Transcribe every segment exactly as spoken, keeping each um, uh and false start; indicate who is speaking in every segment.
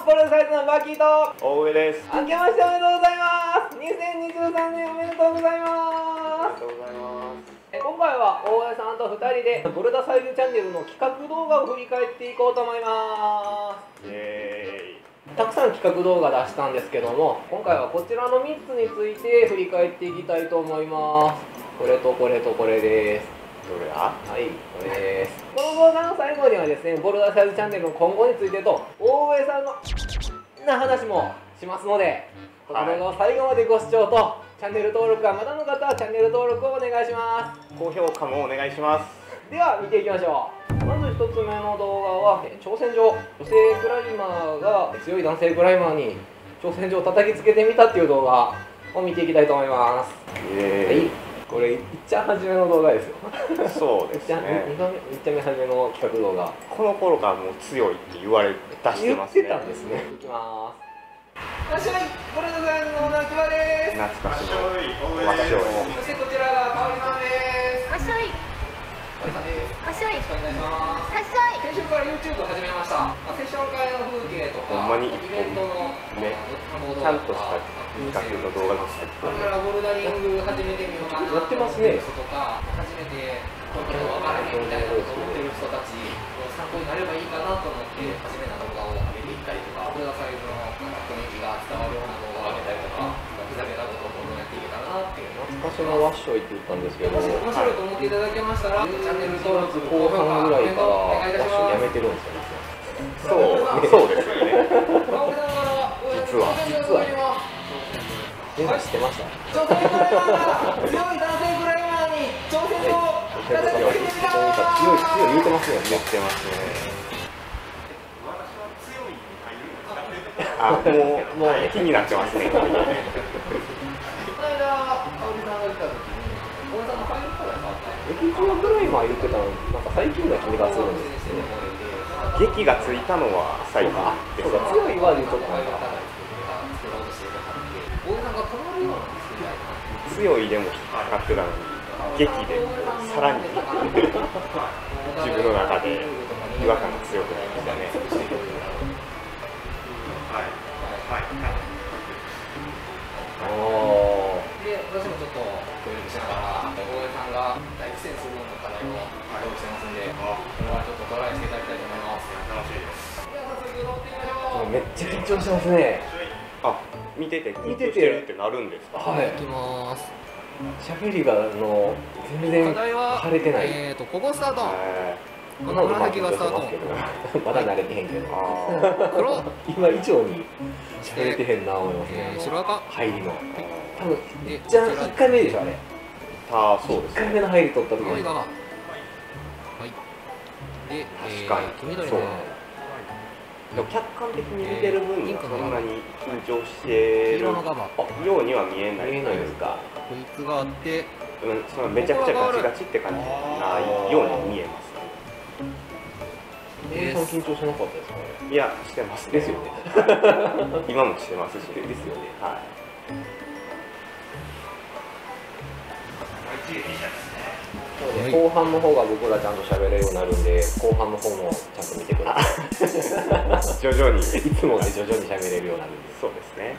Speaker 1: プロレスサイズのバッキーと
Speaker 2: 大上です。
Speaker 1: 明けましておめでとうございます。にせんにじゅうさんねんおめでとうございます。
Speaker 2: ありがとうございます。
Speaker 1: え今回は大江さんとふたりでボルダサイズチャンネルの企画動画を振り返っていこうと思います。
Speaker 2: イエーイ。
Speaker 1: たくさん企画動画出したんですけども、今回はこちらのみっつについて振り返っていきたいと思います。これとこれとこれです。
Speaker 2: どれだ？
Speaker 1: はい、これです。この動画の最後にはですね、ボルダーサイズチャンネルの今後についてと大江さんのな話もしますので、この動画を最後までご視聴と、チャンネル登録がまだの方はチャンネル登録をお願いします。
Speaker 2: 高評価もお願いします。
Speaker 1: では見ていきましょう。まずひとつめの動画は挑戦状、女性クライマーが強い男性クライマーに挑戦状を叩きつけてみたっていう動画を見ていきたいと思います。
Speaker 2: イエーイ。
Speaker 1: はい、これいっちゃん初めの動画ですよ。
Speaker 2: そうですね。
Speaker 1: にかめ、いっちゃんめ初めの企画動画。
Speaker 2: この頃からもう強いって言われ出してますね。
Speaker 1: 言ってたんですね。いきます。わっしょい、ボルダサイズの夏場です。
Speaker 2: 懐かしの
Speaker 1: 私を。そしてこちらがかおりさんです。
Speaker 3: わっしょい。
Speaker 1: かおりさんです。
Speaker 3: わっしょい。
Speaker 1: よろしくお願いします。
Speaker 3: わっしょい。
Speaker 1: 先週から YouTube を始めました。セッション会の風景とか、
Speaker 2: ほんまに
Speaker 1: イベントの
Speaker 2: ね、ちゃんとした企画の動画が入って
Speaker 1: これからボルダリング始めてみようかな
Speaker 2: やってますね。
Speaker 1: とか、初めてこれ分からへんみたいなことを思ってる人たちの参考になればいいかなと思って初めて動画を上げていったりとか、ボルダサイズの雰囲気が伝わるような動画を上げたりとか、ふざけたことをどんどんやっていけたらなっていう。
Speaker 2: 昔のワッショイって言ったんですけど、
Speaker 1: もし面白いと思っていただけましたら、チャンネル登録、
Speaker 2: 後半ぐらいからワッショイやめてるんですよね。そう、そうですよね。実は、実は。皆さん知ってました？
Speaker 1: 女性クライマーが強い男性クライマーに挑戦状を叩きつけてみた。
Speaker 2: 強い強い言うてますよね。言ってますね。あ、もうもう気になってますね。
Speaker 1: この間、かおりさんが来た時に、小田さんの入るからさ、
Speaker 2: 劇場クライマー言ってたの、なんか最近な気がするんですよね。劇がついたのは最近です。
Speaker 1: そうか、強いは言うとったんだ。
Speaker 2: 強いでも引っかかってたのに、劇でさらに自分の中で違和感が強くなりましたね。はいはいはい。
Speaker 1: おー。で、私もちょっと協力しながら、大江さんが大苦戦するような課題を用意してますんで、これはちょっとトライしていただきたいと思います。楽しいです。では早速乗ってみましょう。めっちゃ緊張してますね。
Speaker 2: あ、見てて緊張してるってなるんですか？
Speaker 1: はい。行きます。喋りがあの全然腫れてない。えっとここスタート。この紫がスタート。まだ慣れてへんけど。黒。今以上に喋れてへんな思いますね。白赤。入りの。多分じゃあ一回目でしょあれ。
Speaker 2: ああそうです。
Speaker 1: 一回目の入り取った時に。
Speaker 3: はい。で、
Speaker 2: 確かに。黄緑の。でも客観的に見てる分にはそんなに緊張してるようには見えないじゃないですか。
Speaker 3: こいつがあって、
Speaker 2: うん、そのめちゃくちゃガチガチって感じないように見えます。
Speaker 1: えー、緊張しなかったですか？
Speaker 2: いや、してますですよね。今もしてますし、ですよね。はい。
Speaker 1: 後半の方が僕らちゃんと喋れるようになるんで、後半の方もちゃんと見てください。
Speaker 2: 徐々に、い
Speaker 1: つもね徐々に喋れるようになるんで。
Speaker 2: そうですね。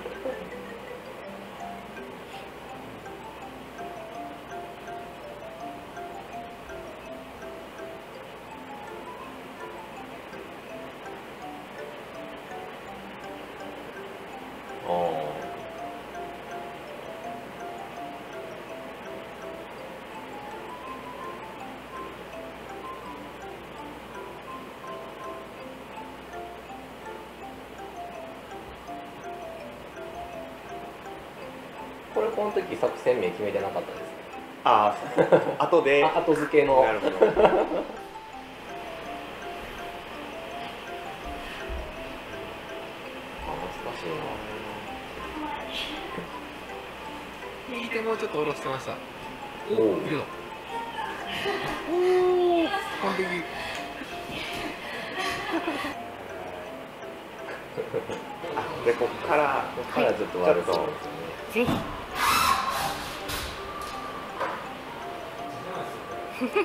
Speaker 1: これこの時作戦名決めてなかったです。
Speaker 2: ああ、後で
Speaker 1: 後付けの。
Speaker 2: なるほど。
Speaker 1: あ、難しいな。右手もうちょっと下ろしてました。おお、いけた。おお、完璧。
Speaker 2: で、こっから、
Speaker 1: こっからちょっと悪そうですよね。ぜひ。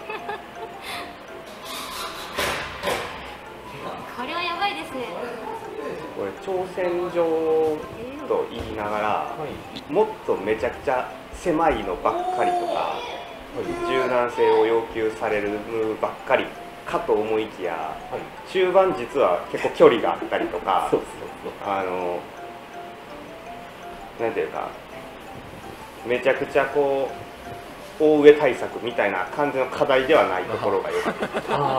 Speaker 3: これはやばいですね。
Speaker 2: これ挑戦状と言いながら、はい、もっとめちゃくちゃ狭いのばっかりとか、はい、柔軟性を要求されるばっかりかと思いきや、はい、中盤実は結構距離があったりとか、そうそうそう、あのなんていうかめちゃくちゃこう大上対策みたいな感じの課題ではないところがよくて、ああなる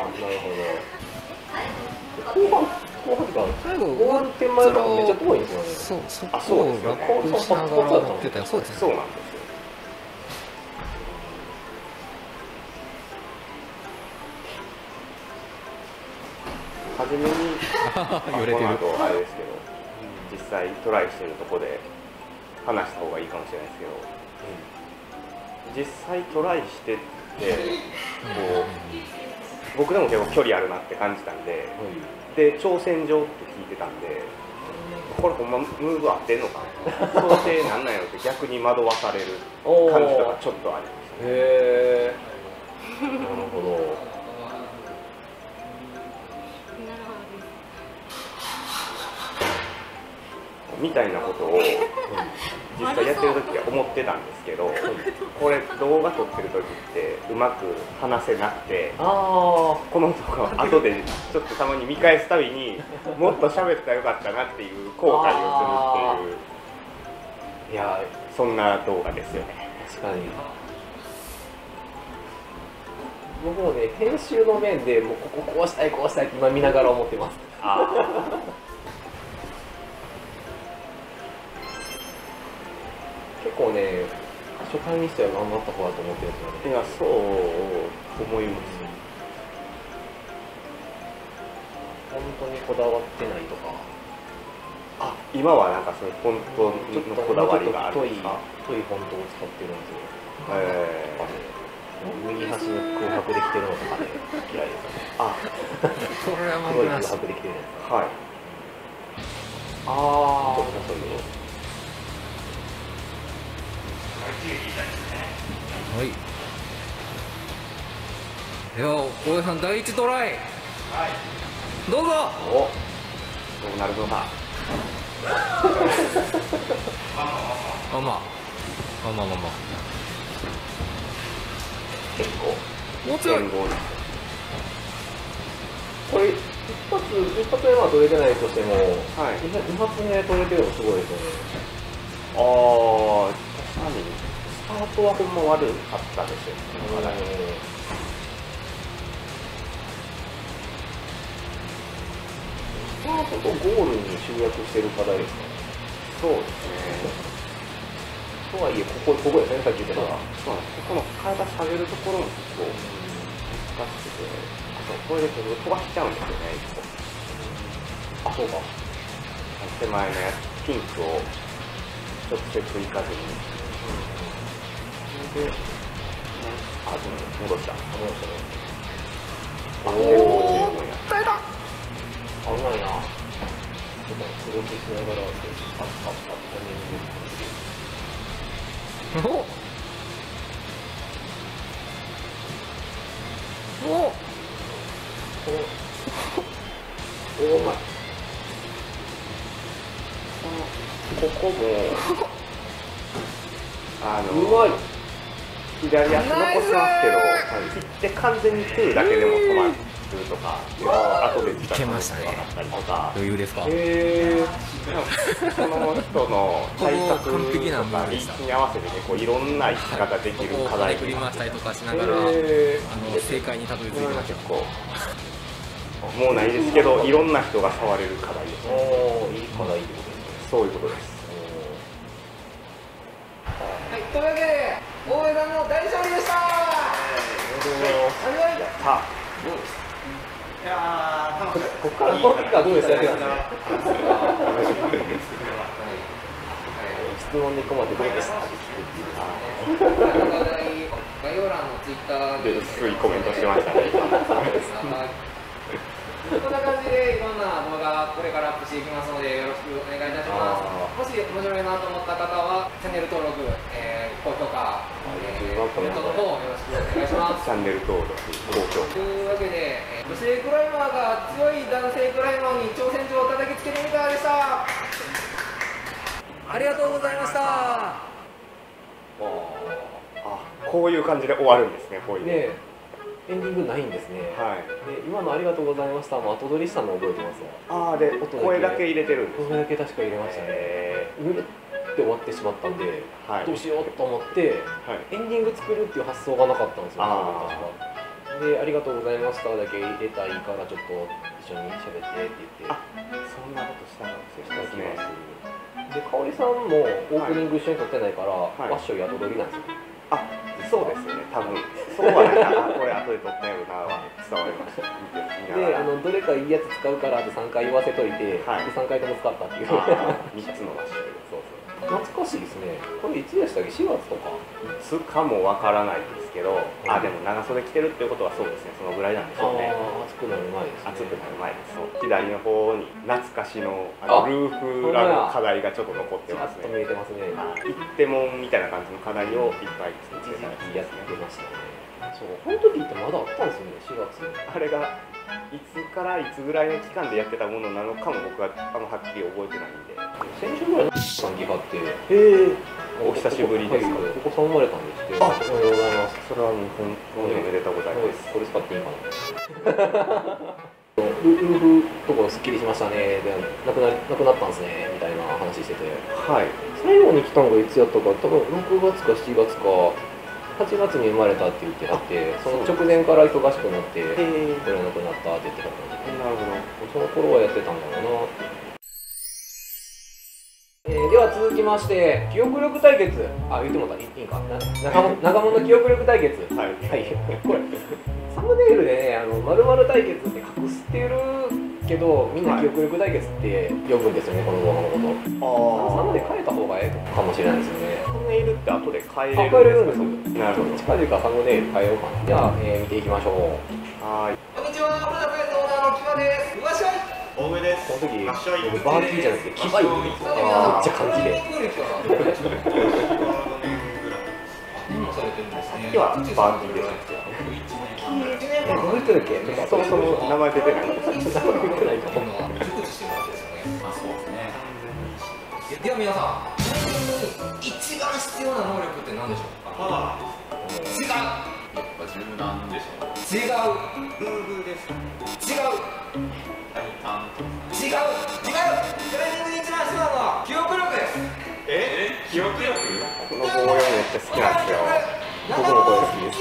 Speaker 1: ほど。後半後半が最後ゴール点前からめっちゃ遠いんですよね。
Speaker 3: そう、そこを楽にしながらやってたよ。そうですね。
Speaker 2: そうなんですよ。初めに
Speaker 3: 揺れてる。
Speaker 2: この後あれですけど、実際トライしてるとこで話した方がいいかもしれないですけど、うん、実際トライしてってこう僕でも結構距離あるなって感じたんで、うん、で挑戦状って聞いてたんで、これほんまムーブ合ってんのかな想定なんなんやろって逆に惑わされる感じとかちょっとありましたね。
Speaker 1: へーなるほど。
Speaker 2: みたいなことを実際やってる時は思ってたんですけど、これ動画撮ってる時ってうまく話せなくて、この動画を後でちょっとたまに見返すたびにもっと喋ったらよかったなっていう後悔をするっていう、いやそんな動画ですよね。
Speaker 1: 確かに僕もね編集の面でもうこここうしたいこうしたいって今見ながら思ってます。あ結構ね、初回にしては頑張った方だと思ってるんですよね。
Speaker 2: いや、そう思います。
Speaker 1: 本当にこだわってないとか。
Speaker 2: あ、今はなんかそのフォントのこだわりがあるんですか？
Speaker 1: 太いフォントを使ってるんですよ。
Speaker 2: え
Speaker 1: ー、右端の空白できてるのとかね、嫌いですよね。あ、
Speaker 3: それは
Speaker 1: 黒い空白できてるんですか？
Speaker 2: はい。ああ、そうそういうの。
Speaker 3: はい。では大江さん第一トライ。はい。どうぞ。
Speaker 2: お、どうなるのか。
Speaker 3: まあまあまあまあまあまあ。
Speaker 1: 結構。
Speaker 3: もうちょい。
Speaker 1: これ一発一発目は取れてないとしても、はい。二発目取れてるのすごいですよね。
Speaker 2: ああ、確かに。スタートはほんま悪かったですよ、この課題。スタートとゴールに集約してる課題ですか？そうですね。
Speaker 1: とはいえ、ここ、ここですね、さっき言ったのは。
Speaker 2: そうなんです。この体下げるところも結構難しくて、あとこれで飛ばしちゃうんですよね、一個。あ、そうか。手前のやつ、ピンクを直接いかずに。で、あ、戻した。戻したね。あ、で、ごじゅうごや。
Speaker 1: 耐えた。危ないな。ちょっと、動きしながら、あ、あ、あ、
Speaker 3: おおお
Speaker 2: お前。ここも、あの、うまい。左足残しますけど、切って完全にトゥーだけでも止まるとか、後で
Speaker 3: いけましたね。余裕ですか？
Speaker 2: へー。その人の体格とかリーチに合わせてね、こういろんな生き方できる課題
Speaker 3: 振り回したりとかしながら、あの正解にたどり着いてました。
Speaker 2: 結構もうないですけど、いろんな人が触れる課題です。
Speaker 1: おー、いい課題ってことですね。
Speaker 2: そういうことです。
Speaker 3: はい、というわけで大江さんの大勝利でした。
Speaker 2: やった。
Speaker 1: いやー、ここからこのキッカーどうですか？質問に込まれてどうですか？
Speaker 3: 概要欄のツイッター
Speaker 2: で薄いコメントしてましたね。
Speaker 1: こんな感じでいろんな動画これからアップしていきますのでよろしくお願いいたします。もし面白いなと思った方はチャンネル登録、えー、高評価、えー、コメントの方よろしくお願いします。
Speaker 2: チャンネル登録、高評価。
Speaker 1: というわけで、えー、女性クライマーが強い男性クライマーに挑戦状を叩きつけてみたでした。ありがとうございました。あ、
Speaker 2: こういう感じで終わるんですね。こういう
Speaker 1: ね、エンディングないんですね。はい。で、今のありがとうございましたも後取りしたの覚えてますわ。
Speaker 2: ああ、で、声だけ入れてるんです。
Speaker 1: 声だけ確か入れましたね。ぬるって終わってしまったんで、どうしようと思って、エンディング作るっていう発想がなかったんですよ。確か。で、ありがとうございましただけ入れたいからちょっと一緒に喋ってって言って。あ、
Speaker 2: そんなことしたかもしれないですね。
Speaker 1: で、かおりさんもオープニング一緒に撮ってないから、ワッショイ後取りなんですよ。
Speaker 2: あ、そうですよね、多分そうはないな、これ後で撮ったよなは伝わりました。
Speaker 1: で、あのどれかいいやつ使うからってさんかい言わせといて、はい、でさんかいとも使ったっていう。
Speaker 2: みっつのワッシュ。そうそう。
Speaker 1: 懐かしいですね。これいつでしたっけ？しがつとか？
Speaker 2: いつかもわからないですけど、あ、でも長袖着てるっていうことはそうですね、そのぐらいなんでしょうね。
Speaker 1: 暑くなる前ですね。
Speaker 2: 暑くなる前です。左の方に懐かしのあのルーフラの課題がちょっと残ってますね。
Speaker 1: 見えてますね。
Speaker 2: 一手門みたいな感じの課題をいっぱい作ってた
Speaker 1: やつやってましたね。そう、この時ってまだあったんですよね、しがつ。
Speaker 2: あれがいつからいつぐらいの期間でやってたものなのかも僕はあのはっきり覚えてないんで。
Speaker 1: 先週ぐらいの短期があって、
Speaker 2: へえ、お久しぶりですか。
Speaker 1: お子さん生まれたんですって。あ、おはようございます。
Speaker 2: それはもう本当におめでとうございます。
Speaker 1: これ使っていいかな。ルーフとこすっきりしましたね。で、なくななくなったんですねみたいな話してて。はい。最後に来たのがいつやったか、多分ろくがつかしちがつか。はちがつに生まれたって言ってあって、その直前から忙しくなって、これなくなったって言ってた感じで、なるほど、その頃はやってたんだろうなって。えー、では続きまして、記憶力対決。あ、言ってもらったらいいんか。長物記憶力対決。はい。はい。これ、サムネイルでね、あの、〇〇対決って隠してるけど、みんな記憶力対決って呼ぶんですよね、この動画のこと。ああ。サムネ変えた方がええかもしれないですよね。サムネイルって後で変えれるんですか？なるほど。近々サムネイル変えようかな。では、えー、見ていきましょう。はい。こんにちは、古田プレスオーナーのキバです。うわっしょい。大上です。この時、バーキーじゃなくてキバイって言うんですよ。めっちゃ感じで。今はバーキーです。どういう人だっけ？そもそも名前出てない。名前出てないと思う。では皆さん、一番必要な能力って何でしょうか？違う。やっぱ柔軟でしょう。違う。ルーブです。違う。違う。違う。トレーニングで一番必要なのは記憶力です。え？記憶力？この棒読みめっちゃ好きなんですよ。僕もこれ好きです。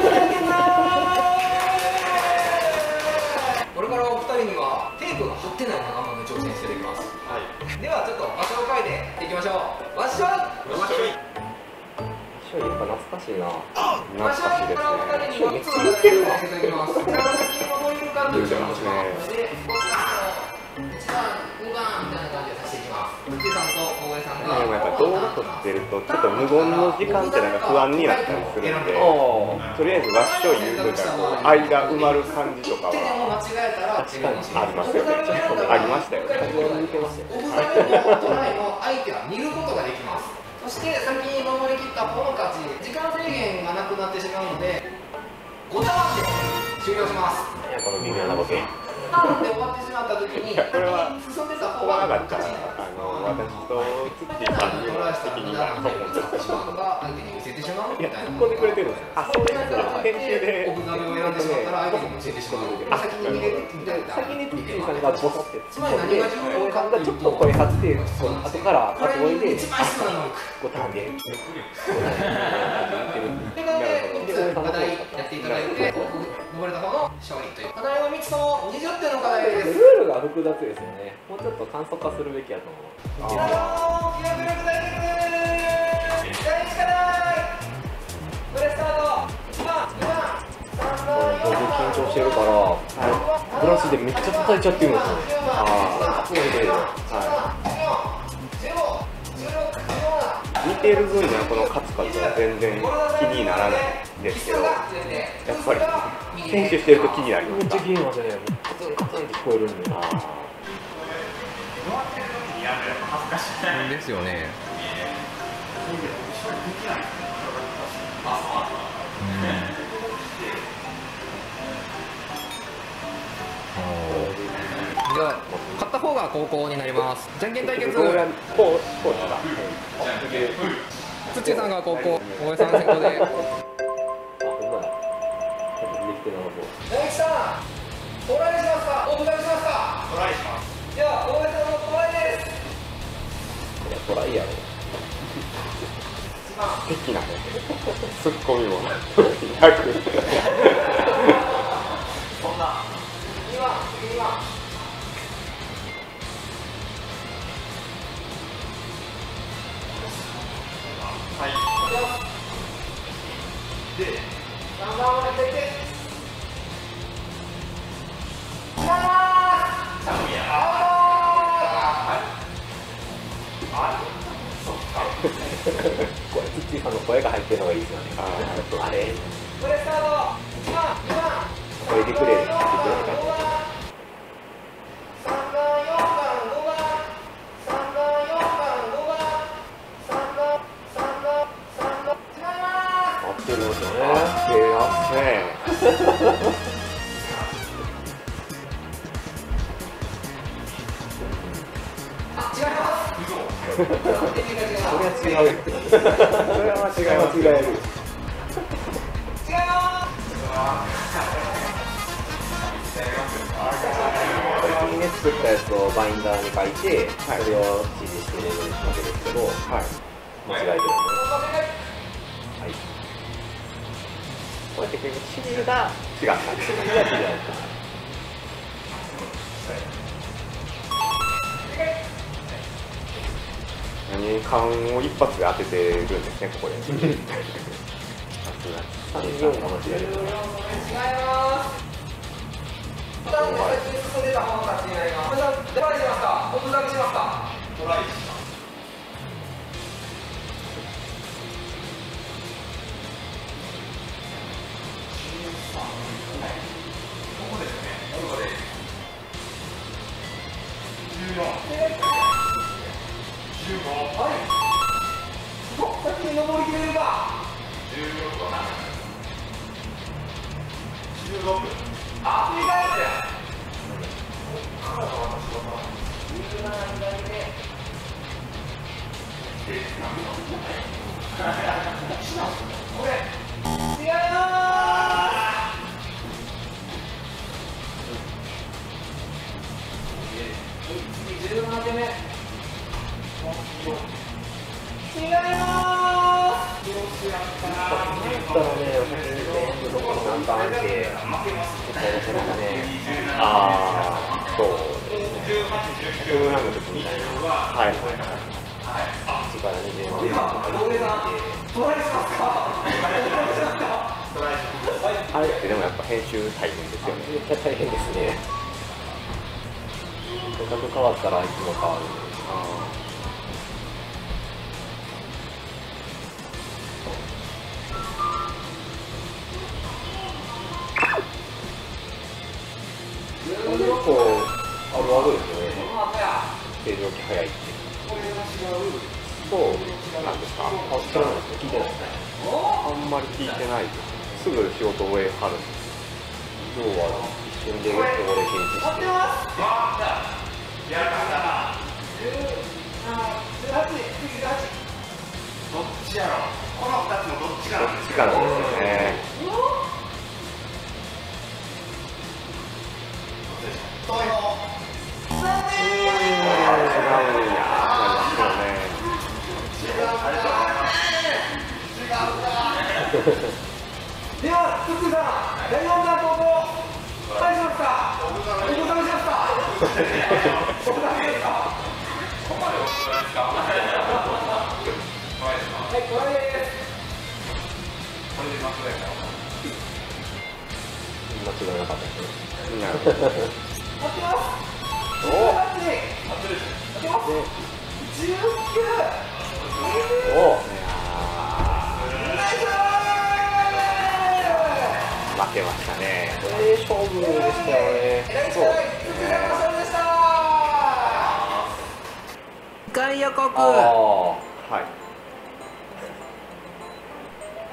Speaker 1: これからお二人にはテープが貼ってない長物に挑戦していきます。はい。ではちょっと場所を変えていきましょう。わっしょい。わっしょい。やっぱ懐かしいな。懐かしいですね。めっちゃ似てるわ。先に戻るかといういちばん、にばんみたいな感じでさせていきます。うちさんと大江さんが。でもやっぱ動画撮ってるとちょっと無言の時間ってなんか不安になったりするんで、とりあえずわっしょい言うといたら間埋まる感じとかは確かにありますよね。ありましたよね。オフサイドのトライの相手は見ることができます。そして先に守りきった方の勝ち。時間制限がなくなってしまうのでごターンで終了します。いや、この微妙なボケ。ターンで終わってしまった時にこれは進んでた方が勝ちになる。私とツッチーさんにも責任があると思うんですけど、相手に見せてしまうみたいな。突っ込んでくれてるんです。あ、そういうやつは編集でオフ鍋を選んでしまったら相手に見せてしまう。先に見れるみたいな。先にツッチーさんがボソってつまり何が重要かがちょっと声張って後から後追いで一番必要な能力ごターンでということで課題やっていただいて登れた方の勝利という課題はみっつともにじゅってんの課題です。ルールが複雑ですよね。もうちょっと簡素化するべきやと思う。ああ、記憶力大決第一課題プレスタートいちばんにばんさんばんよんばん緊張してるから、ブラシでめっちゃ叩いちゃってるんですよね。ああ、そうですね。見てる分にはこのカツカツは全然気にならないですけど、やっぱり編集してると気になります。めっちゃ気になりますね。カツンカツンってこえるんでな。
Speaker 3: ですよね。じゃあ勝った方が後攻になります。じゃんけん対決。
Speaker 1: こうこうですか。
Speaker 3: つっちーさんが後攻、大江さん先行で。
Speaker 1: あ、ほんまだ。できてなさそう。
Speaker 3: 大木さん、トライしますか。おトライしますか。トライします。じゃあ大江さんのトライです。
Speaker 1: これトライやろ。
Speaker 2: 的なね、ツッコミもなく
Speaker 3: そんなにばん、にばんはいで、さんばんまで出て違います。
Speaker 1: これ、ツッチーさんの声が入ってるのがいいですよね。あれ。
Speaker 3: これスタート。いちばん、にばん。
Speaker 1: これでくれる。でくれる感じ。
Speaker 3: さんばん、よんばん、ごばん。さんばん、よんばん、ごばん。さんばん、さんばん、さんばん。違います。
Speaker 1: 合ってるんですよね。
Speaker 2: 手汗
Speaker 3: あ、違います。
Speaker 1: それは違う。それは間違い間違える。
Speaker 3: 違います。
Speaker 1: 先にね作ったやつをバインダーに書いて、それを指示してるわけですけど、はい、間違えてるんですね。はい。こうやって結局指示が違った。指示が違った。
Speaker 2: 何缶を一発で当ててるんですね、ここで。さすが
Speaker 1: さんじゅうよんかもしれない。
Speaker 3: 違います。普段で先に進んでた方の勝ちになります。トライしますか。オブザーブしますか。トライします。ここですね。ここです。じゅうよん。じゅうご。はい。お、先に登りきれるか。じゅうろくはじゅうろく。あ、振り返って。こっからが私はじゅうなな左で。これ。違います。じゅうなな手目。違います。
Speaker 1: だったらね、全部どこに何番あって、
Speaker 2: ああ、そう。フルランの時みたいな。はいはいはい。
Speaker 1: いちからにじゅうまんとか言って
Speaker 2: あれってでもやっぱ編集大変ですよね。
Speaker 1: めっちゃ大変ですね。価格変わったらいつも変わる。結構あるあるですよね。正常期早いって。
Speaker 2: そうなんですか。
Speaker 1: あ、知らないですね。聞いてないですね。
Speaker 2: あんまり聞いてないです。すぐ仕事終えはるんです。
Speaker 1: 要は一瞬でここで検知して。
Speaker 4: どっちやろ。このふたつのどっちかなんですよ。
Speaker 2: どっちかなんですよね。
Speaker 4: そうよ。
Speaker 2: 違うんや。なりますよね。
Speaker 3: では、福井さん、だいよんだん高校、トライしますか。お答えしますか。お答えですか。ここまでお答えですか。はい、トライです。これで間違えた。
Speaker 1: 間違いなかったですね。
Speaker 2: なるほど。
Speaker 3: 合ってます。おお。合ってます。じゅうきゅう。
Speaker 1: おお。
Speaker 2: 負けましたね。
Speaker 1: これ勝負でしたよね。
Speaker 2: そうですね。
Speaker 1: 告。
Speaker 2: はい。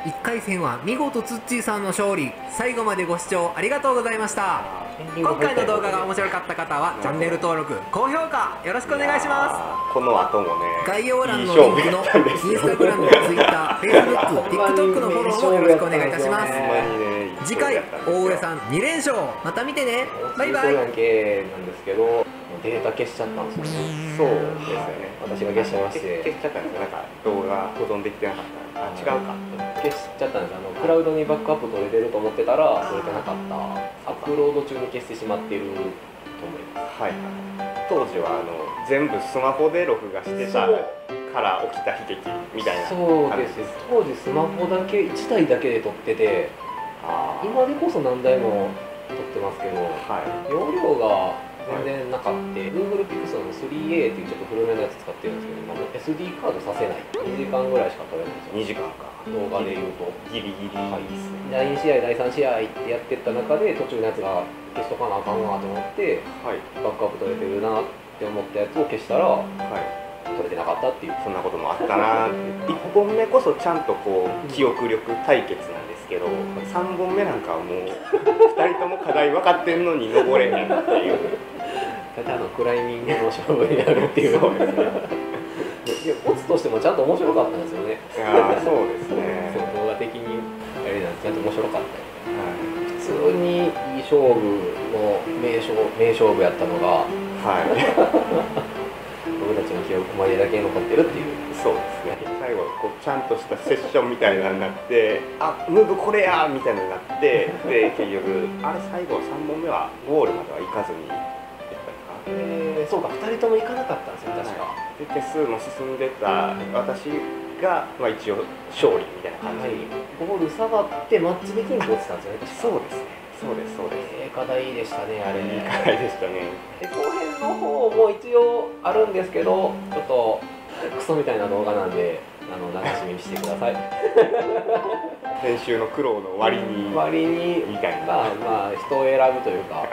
Speaker 1: いっかい戦は見事ツッチーさんの勝利。最後までご視聴ありがとうございました。今回の動画が面白かった方はチャンネル登録、高評価よろしくお願いします。
Speaker 2: この後もね、
Speaker 1: 概要欄のリンクのインスタグラム、ツイッター、フェイスブック、TikTok のフォローもよろしくお願いいたします。次回大上さんに連勝、また見てね。バイバイ。
Speaker 2: そうなんですけど、データ消しちゃったんですよね。そうですよね。私が消しちゃいまして、消しちゃったんですよ。なんか動画保存できてなかった。あ、違うか。消しちゃったんです。あのクラウドにバックアップ取れてると思ってたら取れてなかった。アップロード中に消してしまっていると思います。はい。当時はあの全部スマホで録画してたから起きた悲劇みたいな。そうです。当時スマホだけいちだいだけで撮ってて、あ、今でこそ何台も撮ってますけど、はい、容量が全然なかった。 Google Pixel の スリーエー っていうちょっと古めのやつ使ってるんですけど、今も エスディー カードさせない。にじかんぐらいしか撮れないんですよ。にじかんか。動画で言うとギリギリですね。だいに試合だいさん試合ってやってった中で途中のやつが消しとかなあかんなと思って、はい、バックアップ取れてるなって思ったやつを消したら、はい、取れてなかったっていう、そんなこともあったなっていっぽんめこそちゃんとこう記憶力対決なんですけど、さんぼんめなんかはもうふたりとも課題分かってんのに登れへんっていうただのクライミングの勝負になるっていうのですね。オツとしてもちゃんと面白かったんですよね。いやそうですね。動画的にあれなんてちゃんと面白かった、はい、普通にいい勝負の名勝名勝負やったのが、はい僕たちの記憶思い出だけに残ってるっていう。そうですね。最後こうちゃんとしたセッションみたいなのになって、あ、ムーブこれやみたいなのになって、で結局あれ最後さんぼんめはゴールまではいかずに。えー、そうか、ふたりとも行かなかったんですよ、確か。で、手数も進んでた私が、まあ、一応勝利みたいな感じで、ゴール下がってマッチできんと落ちたんですよね、確か。そうですね、そうです、そうです。ええ課題でしたね、あれ。いい課題でしたね。で、後編の方も一応あるんですけど、ちょっとクソみたいな動画なんで、あの流し見にしてください。編集の苦労の割に割にみたいな、まあまあ人を選ぶというか。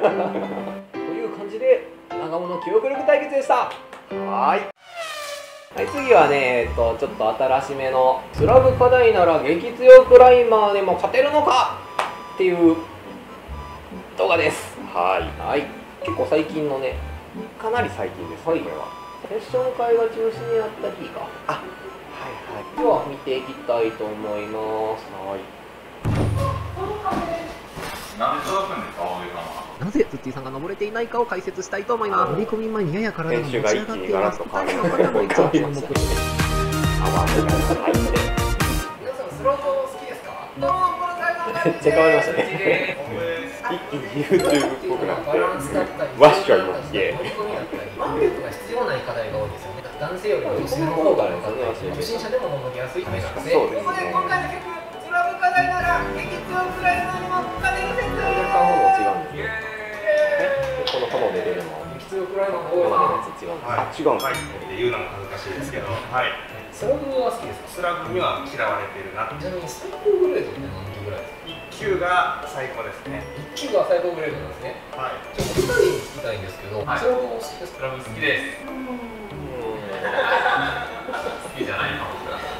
Speaker 2: で長尾の記憶力対決でした。はい、はい、次はね、えっとちょっと新しめのスラブ課題なら激強クライマーでも勝てるのかっていう動画です。はい、はい、結構最近のね、かなり最近です、はい、これはセッション会が中止になった日か。あ、はいはい。では見ていきたいと思います。はい。
Speaker 4: なんで届くんですか、大江さんは。
Speaker 1: なぜツッチーさんが登れていないかを解説したいと思います。乗り込み前にやや体が持ち上がっています。ふたりの方も一応注目です。皆さんスロート好きですか？めっちゃ変わりましたね。
Speaker 2: 一気に YouTube っぽくなって、ワッショイも来て。
Speaker 1: 腕力が必要ない課題が多いですよね。男性よりも女性の方が初心者でも登りやすいためなんですね。ここで今回の曲、スラブ課題なら激強クライマーにも勝てる説。
Speaker 2: 若干ほぼ違うんですね。この炎で出るのは
Speaker 1: 激強クライマーの
Speaker 2: 今までのやつ違うんです。あ、違うんです。
Speaker 4: って言うのも恥ずかしいですけど、はい。
Speaker 1: スラブは好きですか？
Speaker 4: スラブには嫌われてるな。
Speaker 1: ちなみに最高グレードって何級ぐらいですか？
Speaker 4: いっ級が最高ですね。
Speaker 1: いっ級が最高グレードなんですね。はい。ちょっとふたりに聞きたいんですけど、スラブも好きですか？
Speaker 4: スラブ好きです。好きじゃないかもしれない。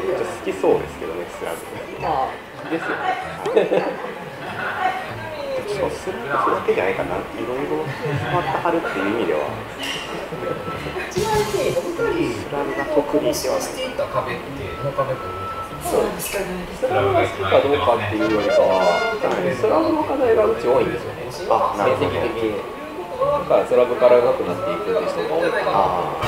Speaker 2: めっちゃ好きそうですけどね、スラブ。まあですよね。スラブだけじゃないかな、いろいろ変わってはるっていう意味では。
Speaker 1: ちなみにお二人
Speaker 2: スラブが得意ではない。
Speaker 1: していた壁ってどの壁か見てますか？そうです。
Speaker 2: スラブが好きかどうかっていうよりかは、スラブの課題がうち多いんですよね。あ、成績的に。だからスラブから上手くなっていくって人が多いかな。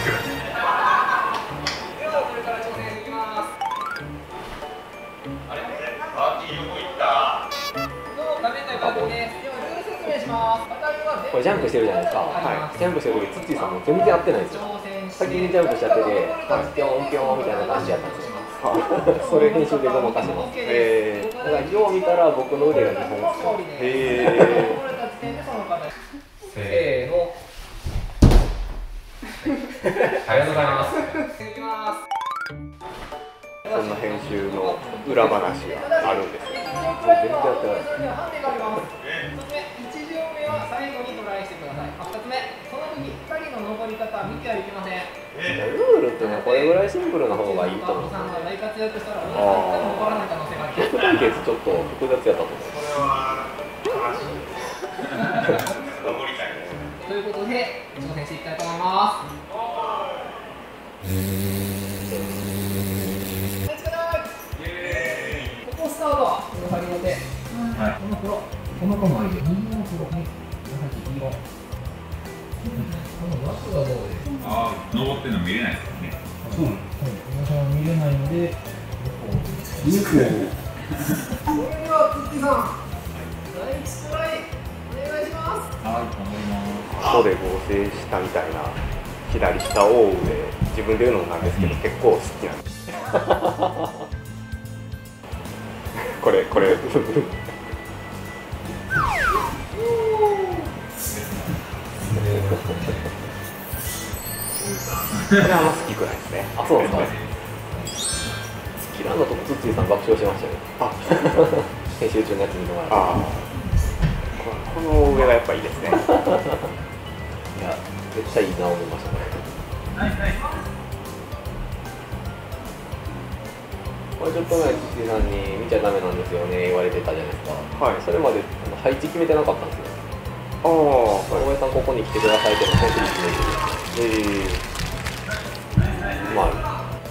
Speaker 2: これジャンプしてるじゃないですか。はい、ジャンプしてる時ツッチーさんも全然合ってないんですよ。先にジャンプしちゃってて、ピョンピョンみたいな感じやったんですよ。それ編集でごまかしてます。へえ。だからよう見たら僕の腕がにほんつく。へえ。
Speaker 1: せーの。ありがとうございます。
Speaker 2: そんな編集の裏話があるんですよ。全然やってない。
Speaker 1: 最後にトライしてください。ふたつめ、その時ふたりの登り方は見てはいけません。ルールっていうのはこれぐらいシンプルな方がいいと思うんですよね。大活躍したら大阪に残らない可能性がある。対決ちょっと複雑やったと思う。これは悲しい。登りたいね。ということで挑戦していきたいと思います。ここスタート。この張り手。この黒。この子もあるよ。右の黒ね。紫色。この枠がどうですか。
Speaker 5: ああ、登ってるの見れないですよね。
Speaker 1: そうなんです。皆さん見れないので。それではツッキーさん。第一トライお願いします。
Speaker 5: はい、頑張ります。
Speaker 2: ここで合成したみたいな左下を上自分で言うのもなんですけど、結構好きなんです。これこれ。これあんま好きくないですね。
Speaker 1: あ、そうなんですか。好きなのとツッチーさん爆笑しましたよ。あ、編集中のやつ見てもらって。ああ、
Speaker 2: この上がやっぱいいですね。いや、
Speaker 1: 絶対いいな思いましたね。これちょっと前、ツッチーさんに見ちゃダメなんですよね言われてたじゃないですか。はい。それまで配置決めてなかったんですよ。ああ、大江さんここに来てくださいっていうのを本当に決めてる。えーまあ、もう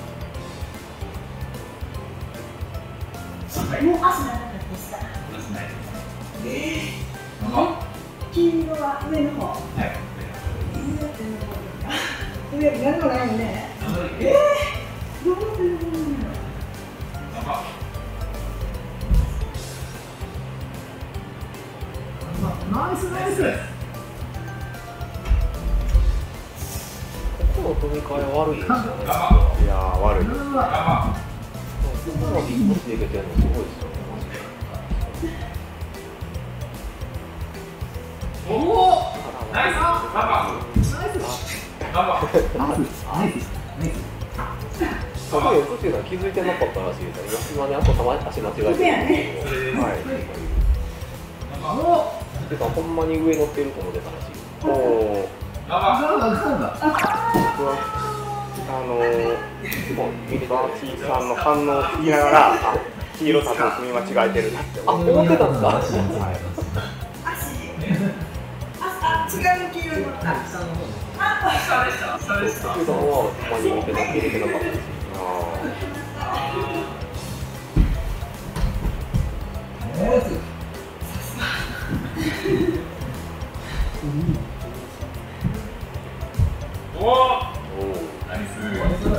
Speaker 1: 朝なかったですか。えー、黄色は上の方。はい。上何もないよね。えー、どういうことなの。ナイスナイス。ここの踏み替え悪いですよね。
Speaker 2: いやー悪いです。こ
Speaker 1: こまで一発でいけてるのすごいですよね。おお。ナイス。ナイス。そういうこというのは気づいてなかったらしいですよ。今ね、あとたまに足間違えてる。はい。てかほんまに上乗ってると思ってたらしい。おお。あ
Speaker 2: のミルバーチーさんの反応を聞きながら、あ、黄色多分踏み間違えてるなって思
Speaker 1: ってたんですか。
Speaker 6: あ、違う黄色の。あ、下でした。下でした。
Speaker 1: 福さんはほんまに見てな入れてなかったです。
Speaker 5: おお、ナイス。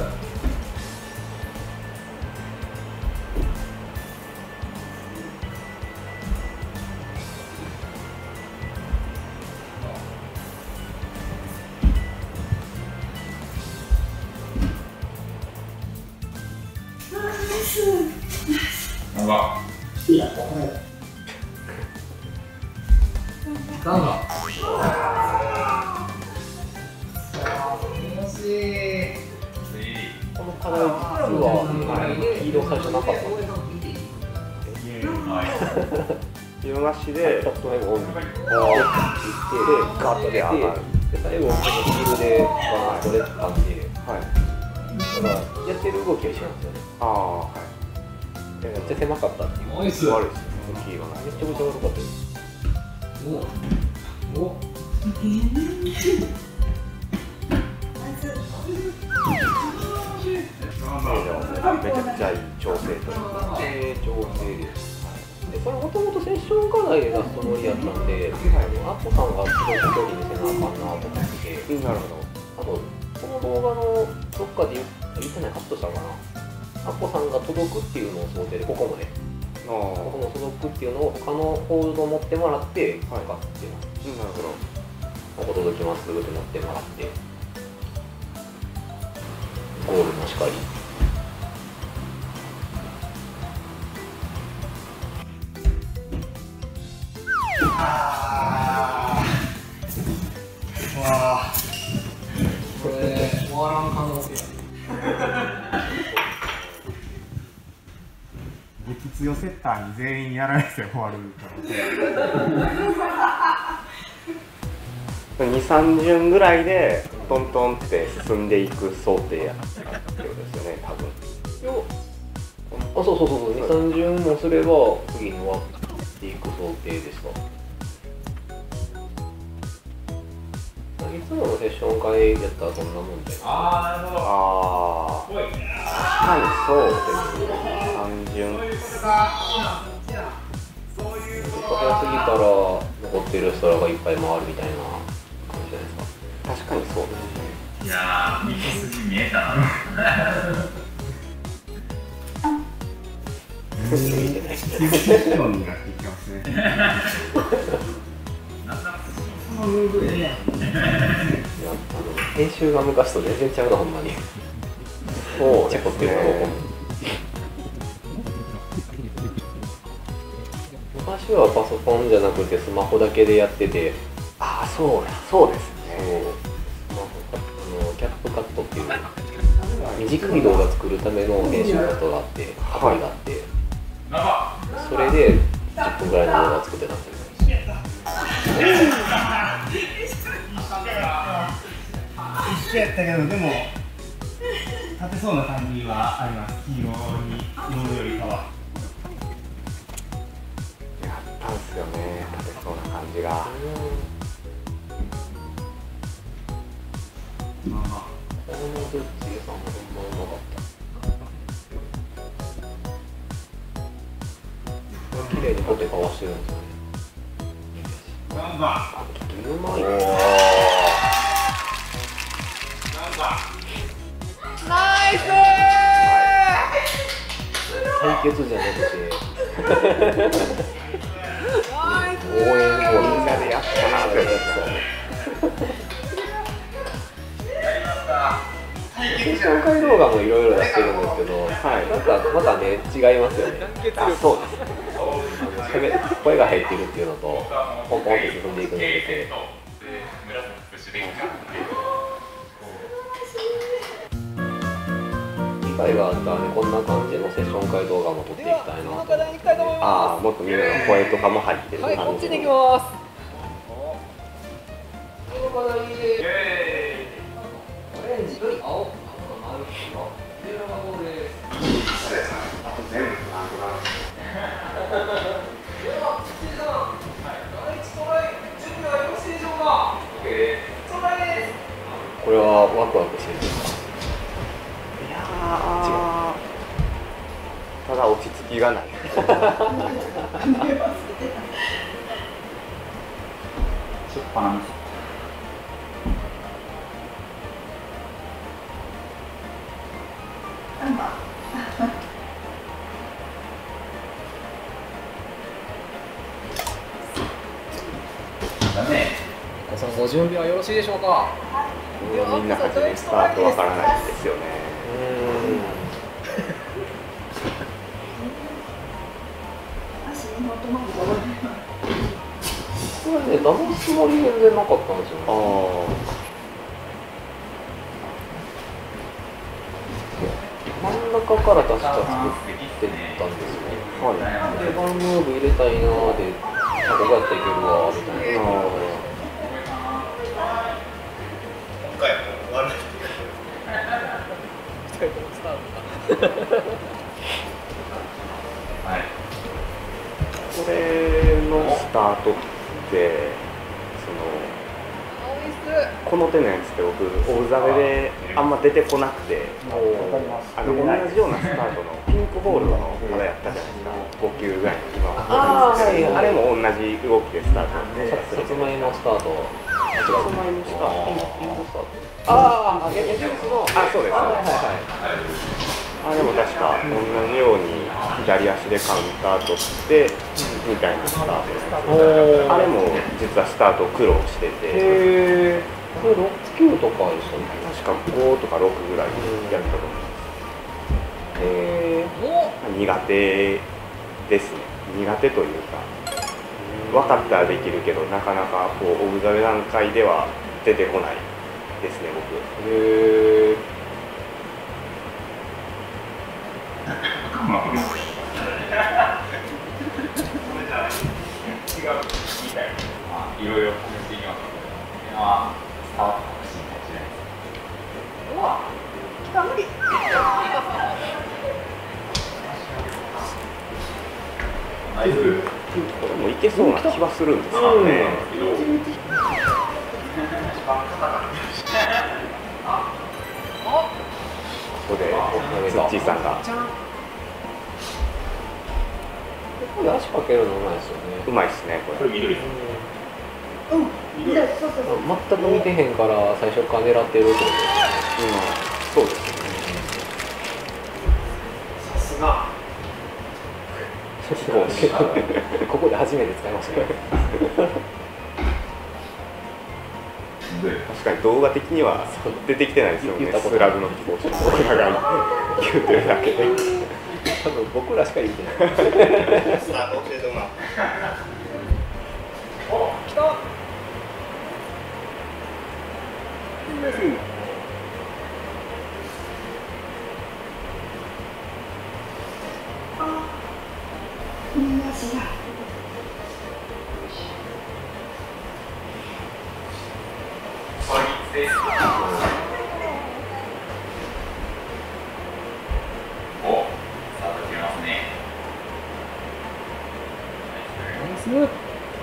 Speaker 5: なんか。いや、これ。
Speaker 1: なんだ。この課題実は黄色最初なかったんです。
Speaker 2: 色なしで、
Speaker 1: ちょっとね、オンに行って、
Speaker 2: ガッとで上がる。
Speaker 1: で、最後、このヒールで、まあ、取れた感じで、はい。だから、やってる動きは一緒なんですよね。ああ、はい。めっちゃ狭かったっていう。悪いですよ、黄色が。めちゃめちゃ悪かったです。おお。
Speaker 2: めちゃくちゃいい調整というか、
Speaker 1: えー、調整です。で、これもともとセッション課題で出すつもりやったんで、アッコさんがすごい一人にせなあかんなと思ってて、なるほど。あと、この動画のどっかで言ってない、カットしたのかな。アッコさんが届くっていうのを想定で、ここもね、ここの届くっていうのを他のホールドを持ってもらって使ってます。なるほど。ここ届きますって持ってもらって、ゴールの光。
Speaker 6: あー、わあ、
Speaker 1: これ終わらん可能性
Speaker 6: 物強セッターに全員やられて終わる可能性
Speaker 2: に、さん巡ぐらいでトントンって進んでいく想定やったってことですよね、多分。
Speaker 1: あ、そうそうそうそう、に、さん巡もすれば次に終わっていく想定でした。いつものセッション会やったらそんなもんで。
Speaker 5: ああ、なるほど。
Speaker 2: ああ、
Speaker 5: すごい。
Speaker 2: 確かにそうですね。さん巡
Speaker 1: 早すぎたら残ってる人らがいっぱい回るみたいな感じじゃないですか。
Speaker 2: 確かにそうですね。
Speaker 5: いやー、道筋見えたな。
Speaker 1: 見てない。
Speaker 3: ようになっていきますね。そのムーブええやん。
Speaker 1: いや、あの編集が昔と全然ちゃうな、ほんまに。
Speaker 2: そう
Speaker 1: チェコっていうのは昔はパソコンじゃなくてスマホだけでやってて、
Speaker 2: ああ、そうだ、そうですね。
Speaker 1: スマホあのキャップカットっていう短い動画作るための編集カットがあって、アプリがあって、それでじゅっぷんぐらいの動画を作ってたんですよ。
Speaker 3: 一緒やったけど、でも立てそうな感じはあります。黄色に乗るよりかは。
Speaker 2: やったんすよね、立てそうな感じが。
Speaker 1: このグッチーさんもほんまうまかった。綺麗にコテかわしてるんですよね。
Speaker 3: なんか
Speaker 1: あ、うまい。
Speaker 6: ナイス
Speaker 1: 対決じゃなくて応援をみんなでやったなってセッション会動画もいろいろやってるんですけど、はい、なんかまたね違いますよね。
Speaker 2: あ、そうですね。
Speaker 1: 声が入ってるっていうのとポンポンって進んでいくのを入れて。機会があったらね、こんな感じのセッション会動画も撮っていきたいなと。
Speaker 2: ああ、もっとみんなの声とかも入ってる感じ。
Speaker 6: はい、こっちでいきます。オレンジ、緑、青、丸、白、黄色がゴールです。
Speaker 2: 全部なんとか。
Speaker 6: では、七時さん、第一トライ、準備はよろしいでしょうか。トライです。
Speaker 1: これはワクワクしてるんですか？
Speaker 2: いやー、ただ落ち着きがない。
Speaker 3: 出版。
Speaker 6: お子さん、ご準備はよろしいでしょうか。
Speaker 2: みんな初めスタートわからないですよね。
Speaker 1: これね、騙すつもり全然なかったんですよね。
Speaker 2: あ
Speaker 1: 真ん中から確か作ってたんですよね。
Speaker 2: あ、はい。
Speaker 1: で、ワンムーブ入れたいなーで、あ、ここやったらいけるわーみたいな。
Speaker 4: 今回も終わる。
Speaker 5: はい。
Speaker 2: これのスタートってそのこの手のやつって僕オブザベであんま出てこなくて、あの同じようなスタートのピンクホールのあれやったじゃないですか、ごきゅうぐらいの今
Speaker 1: あー、はいはい、
Speaker 2: あれも同じ動きでスタートで、
Speaker 1: さつまいもスタート。
Speaker 2: さつまいもスタート、
Speaker 1: ピンクスタート。ああ、逆にの。
Speaker 2: あ、そうです、
Speaker 1: はいはいはい。
Speaker 2: あれも確か同じように左足でカウンター取ってみたいなスタートです。あれも実はスタート苦労してて、
Speaker 1: へえ。これろっきゅうとかでしたね。
Speaker 2: 確かごとかろくぐらいやったと思います。
Speaker 1: へえ。
Speaker 2: 苦手ですね。苦手というか分かったらできるけどなかなかこうオブザベ段階では出てこないですね、僕。
Speaker 1: へえ。
Speaker 5: いろいろコメントいきます。 は伝わったかもしれないです。うわ、来た無理。ナイス。
Speaker 2: もういけそうな気はするんですよね。ここでツッチーさんが
Speaker 1: これ足かけるのうまいですよね。
Speaker 2: うまいですねこれ。
Speaker 5: これ緑です。
Speaker 6: うん緑そうそうそう
Speaker 1: 全く見てへんから最初から狙ってるってことです。
Speaker 2: うん、そうですね。
Speaker 3: さすが
Speaker 1: ここで初めて使いましたけど。
Speaker 2: 確かに動画的には出てきてないですよね。スラブの飛行士僕らが言ってるだけで。
Speaker 1: 多分僕らしか言ってない。
Speaker 4: スタート教えてもらう。
Speaker 3: お来た
Speaker 6: 右足が
Speaker 5: お、スタート決めますね。
Speaker 1: ナイス。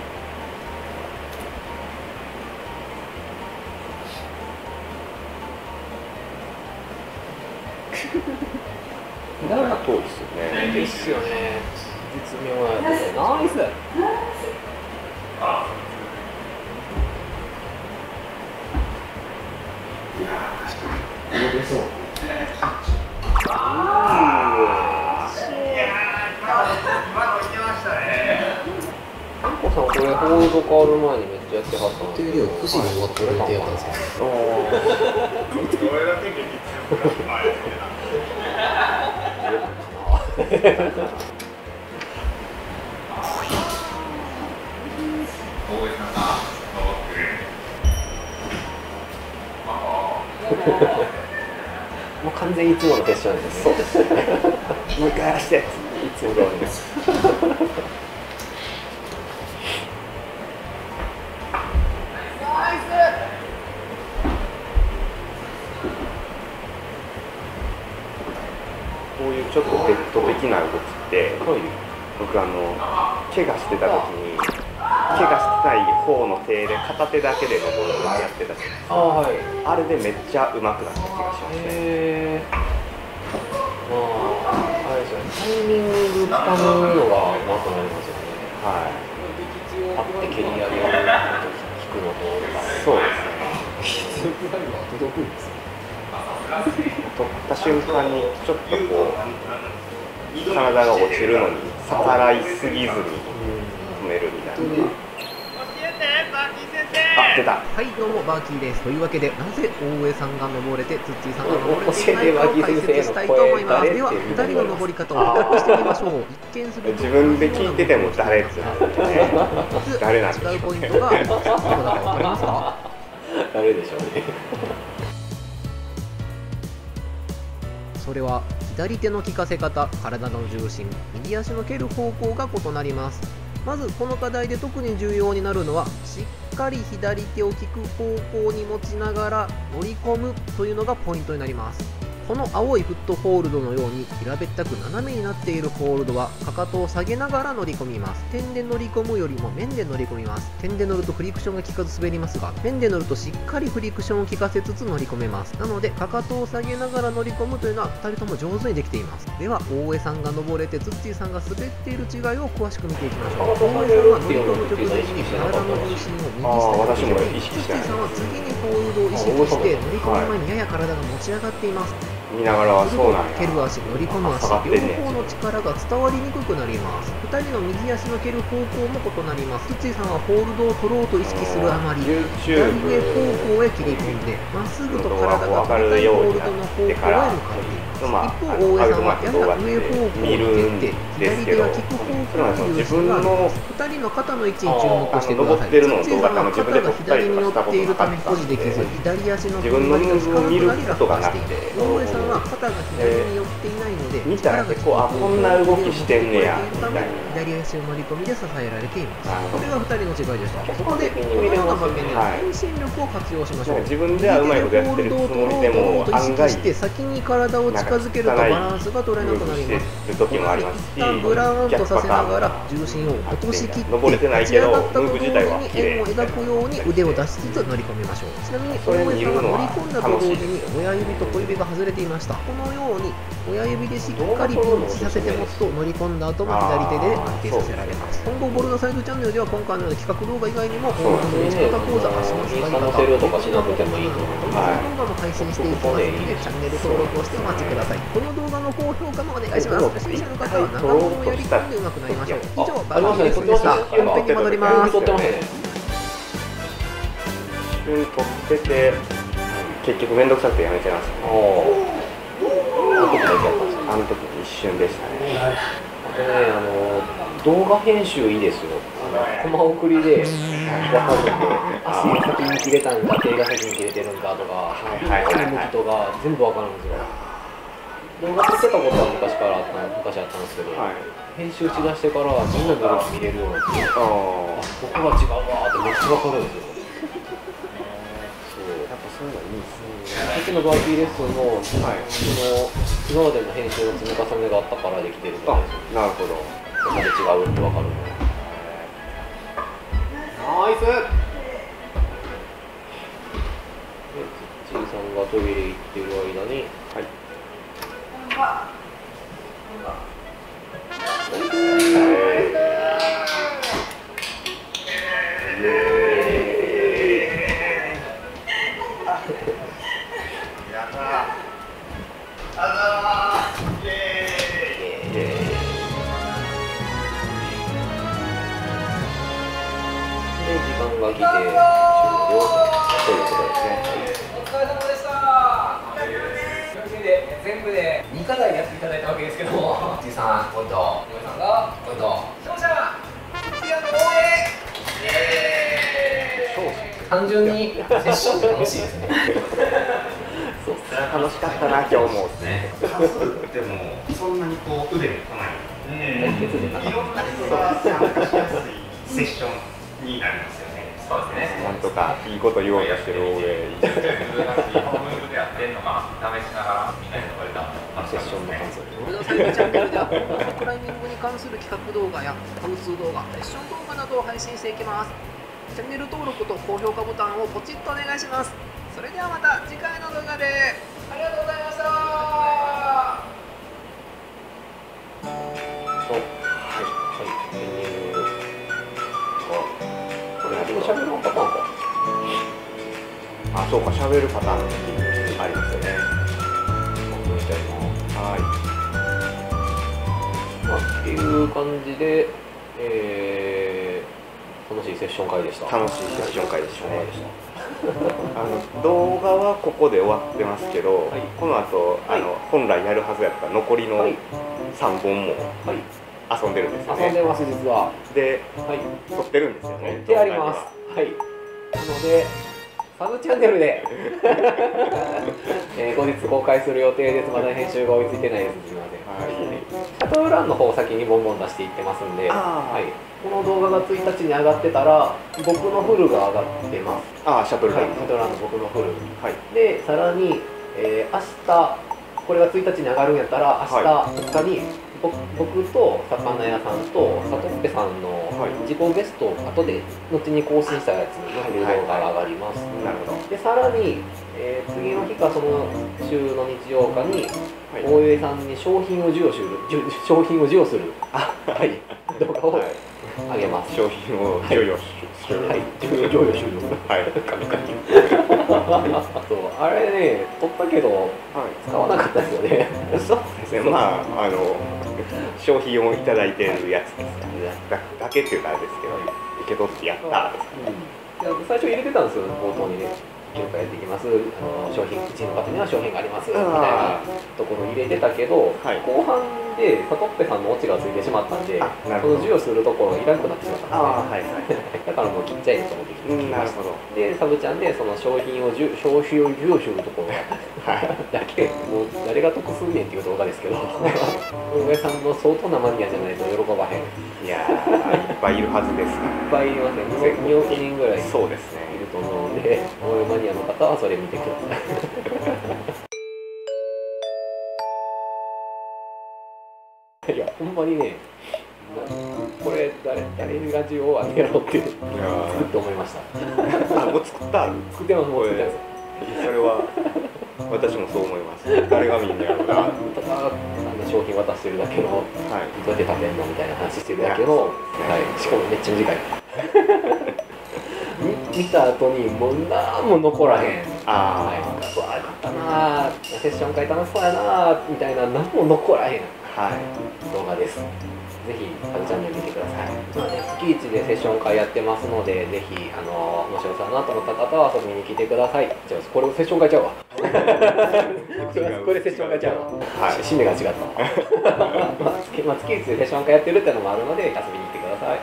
Speaker 2: だから遠いですよね。
Speaker 1: いいっすよね。絶妙なやつでナイス。
Speaker 5: あ、
Speaker 1: あんこさんこれホールド変わる前にめっちゃやってはったんですけど、
Speaker 7: くじに終わってる予定やったんですよ。
Speaker 4: 俺だけ激強くなる。
Speaker 5: 大江さんが登ってくれる。あ
Speaker 1: もう完全にいつもの決勝なんですね。
Speaker 2: もう一回やらしていつも通りです。こういうちょっとデッド的な動きって僕あの怪我してた時に怪我してない方の手で片手だけで登るのをやってたじゃないですか。
Speaker 1: ああ、はい。
Speaker 2: あれでめっちゃ上手くなった気がしますね。
Speaker 1: へえ。まあ、あれですよね。タイミングつかむのが上手くなりますよね。
Speaker 2: はい。
Speaker 1: パッて蹴り上げるのと引くのと。
Speaker 2: そうですね。
Speaker 1: 届くんですよ。
Speaker 2: 取った瞬間にちょっとこう体が落ちるのに逆らいすぎずに止めるみたいな。あ、出た。
Speaker 7: はい、どうもバーキーです。というわけで、なぜ大江さんが登れて、ツッチーさんが登れていないかを解説したいと思います。では、ふたりの登り方を比較してみましょう。一見すると
Speaker 2: 自分で聞いてても誰ってなるんでね。誰なんでしょう。
Speaker 7: 違うポイントがどこだかわかりますか？
Speaker 1: 誰でしょうね。
Speaker 7: それは左手の効かせ方、体の重心、右足の蹴る方向が異なります。まずこの課題で特に重要になるのは、しっかり左手を利く方向に持ちながら乗り込むというのがポイントになります。この青いフットホールドのように平べったく斜めになっているホールドはかかとを下げながら乗り込みます。点で乗り込むよりも面で乗り込みます。点で乗るとフリクションが効かず滑りますが、面で乗るとしっかりフリクションを効かせつつ乗り込めます。なのでかかとを下げながら乗り込むというのはふたりとも上手にできています。では大江さんが登れてツッチーさんが滑っている違いを詳しく見ていきましょう。大江さんは乗り込む直前に体の重心を右下にツッチーさんは次にホールドを意識して乗り込む前にやや体が持ち上がっています。
Speaker 2: 見ながらはそうなんや。
Speaker 7: 蹴る足、乗り込む足、両方の力が伝わりにくくなります。ふたりの右足の蹴る方向も異なります。ツッチーさんはホールドを取ろうと意識するあまり、左上方向へ切り込んで、まっすぐと体が取りたいホールドの方向へ向かっています。一方、大江さんはやや上方向に蹴って、左手が利く方向に重心があります。ふたりの肩の位置に注目してください。ツッチーさんは肩が左に寄っているため保持できず、左足の踏ん張りが効かなくなり落下しています。大江さんはは肩が左に寄っていないので、
Speaker 2: 見たら結構あこんな動きしてんねやみたいな。
Speaker 7: 左足を乗り込みで支えられています。これがふたりの違いでした。そこでこのような場面では遠心力を活用しましょう。
Speaker 2: 自分ではうまいことやってるつもりでも案外
Speaker 7: して先に体を近づけるとバランスが取れなくなります。
Speaker 2: 時もありますし、
Speaker 7: 一旦ブラーンとさせながら重心を落としきって
Speaker 2: 登れてないけど
Speaker 7: 立ち上がったと同時
Speaker 2: ムーブ自体は
Speaker 7: に
Speaker 2: 綺麗
Speaker 7: 円を描くように腕を出しつつ乗り込みましょう。ちなみに大江さんは乗り込んだと同時に親指と小指が外れていました。このように親指でしっかりピンチさせて持つと乗り込んだ後も左手で安定させられます。今後ボルダサイドチャンネルでは今回のような企画動画以外にも本物の打ち方講座、足の使い方、
Speaker 1: 乗せるとかしなくてもいいと思う。
Speaker 7: 動画も配信していきますのでチャンネル登録をしてお待ちください。この動画の高評価もお願いします。初心者の方は長物をやり込んで上手くなりましょう。以上、バービーレッスンでした。本編に戻ります。
Speaker 1: 撮ってません。
Speaker 2: 撮ってて結局面倒くさくてやめちゃいました。あの時一瞬でしたね。
Speaker 1: あとね、あの動画編集いいですよ。コマ送りで分かるんで、足が先に切れたんか、手が先に切れてるんかとか、向きとか全部分かるんですよ。動画撮ってたことは昔からあった昔あったんですけど、はい、編集しだしてからみんなの動き見れるようになって、あ、ここが違うわーってめっちゃ分かるんですよ。
Speaker 2: やっぱそういうのいいですね。
Speaker 1: さっきのバーキーレッスンも、はい、その今までの編集の積み重ねがあったからできてると思うんですよ。
Speaker 2: なるほど。
Speaker 1: そこで違うって分かるの。ナイス。で、ツッチーさんがトイレ行ってる間に、はい。時間が来て終了ということですね。
Speaker 3: お疲れ様でした。全部で全部でに課題やっていただいたわけですけども、じいさんポイント、岩井さんがポイント、勝者土屋の応援。単純にセッションって楽しいですね。
Speaker 2: そう、楽しかったな今日も
Speaker 4: ね。数でもそんなにこう腕も来ない。いろんな人が参加しやすいセッションになりますよね。そうですね。
Speaker 2: なんとかいいこと言おうとしてる応援。
Speaker 5: 自分が日本語でやってんのか試しながらみんなに呼ばれた
Speaker 1: セッションの感想。
Speaker 7: ボルダサイドチャンネルでは今後もクライミングに関する企画動画やハウツー動画、セッション動画などを配信していきます。チャンネル登録と高評価ボタンをポチッとお願いします。それではまた次回の動画で
Speaker 3: ありがとうございました。
Speaker 1: はい、はい、メニューがこれは喋るパターンか。
Speaker 2: あ、そうか、喋るパターンありますよね。
Speaker 1: みたいな。
Speaker 2: はい。
Speaker 1: まあっていう感じで、えー、楽しいセッション会でした。
Speaker 2: 楽しいセッション会でしたね。あの動画はここで終わってますけど、はい、この後、はい、あの本来やるはずやった残りのさんぼんも遊んでるんですよね。
Speaker 1: 遊んでます実は。
Speaker 2: で、
Speaker 1: はい、
Speaker 2: 撮ってるんですよね。
Speaker 1: 撮ってあります。はい。なのでサブチャンネルで、えー、後日公開する予定です。まだ編集が追いついてないです。すみません。はい。シャトルランの方を先にボンボン出していってますんで、はい。この動画がついたちに上がってたら僕のフルが上がってます。
Speaker 2: ああ、シャトルラン、
Speaker 1: はい、シャトルランの僕のフル。
Speaker 2: はい。
Speaker 1: で、さらに、えー、明日これがついたちに上がるんやったら明日ふつかに、僕, 僕と魚屋さんとさとっぺさんの自己ベストを後で後に更新したやつのフル動画が上がります。
Speaker 2: なるほど。
Speaker 1: でさらに、えー、次の日かその週の日曜かに大江さんに商品を授与する商品を授与するあ、はい、動画を上げます。
Speaker 2: 商品を授与する。
Speaker 1: はい、授与授与する。
Speaker 2: はい。
Speaker 1: そうあれね撮ったけど使わなかったですよね。
Speaker 2: そうですね。まああの商品をいただいてるやつですだ, だけっていうかあれですけど、受け取ってやったですかね。
Speaker 1: いや最初入れてたんですよ冒頭にね。 業界やっていきます、あの商品うちの方には商品がありますみたいなところ入れてたけど、はい、後半でサトッペさんのオチがついてしまったんで、その授与するところいらなくなってしまったんですね。だからもう切っちゃえと思って切りました。でサブちゃんでその商品をじゅ消費を授与するところだけもう誰が得すんねんっていう動画ですけど、大江さんの相当なマニアじゃないと喜ばへん。
Speaker 2: いやーいっぱいいるはずです。
Speaker 1: いっぱいいますね。におくにんぐらい
Speaker 2: そうですね
Speaker 1: いると思うので、大江マニアの方はそれ見てください。いやほんまにね、これ誰誰が需要をあげろって作って思いました。
Speaker 2: あ、もう作った
Speaker 1: 作ってます、もう作ってます。
Speaker 2: それは私もそう思います。誰が見んのやろうな。ただ
Speaker 1: 商品渡してるだけの、はい、どうやって食べんのみたいな話してるだけの、はい、しかもめっちゃ短い。見た後にもう何も残らへん。ああ、うわ、よかったな、セッション会楽しそうやなみたいな何も残らへん、はい、動画です。ぜひサブチャンネル見てください。まあね、月いちでセッション会やってますので、ぜひあの面白そうだなと思った方は遊びに来てください。じゃあこれセッション会ちゃうわ。これセッション会ちゃうわ。はい、締めが違った。まあ月いちでセッション会やってるってのもあるので遊びに来てください。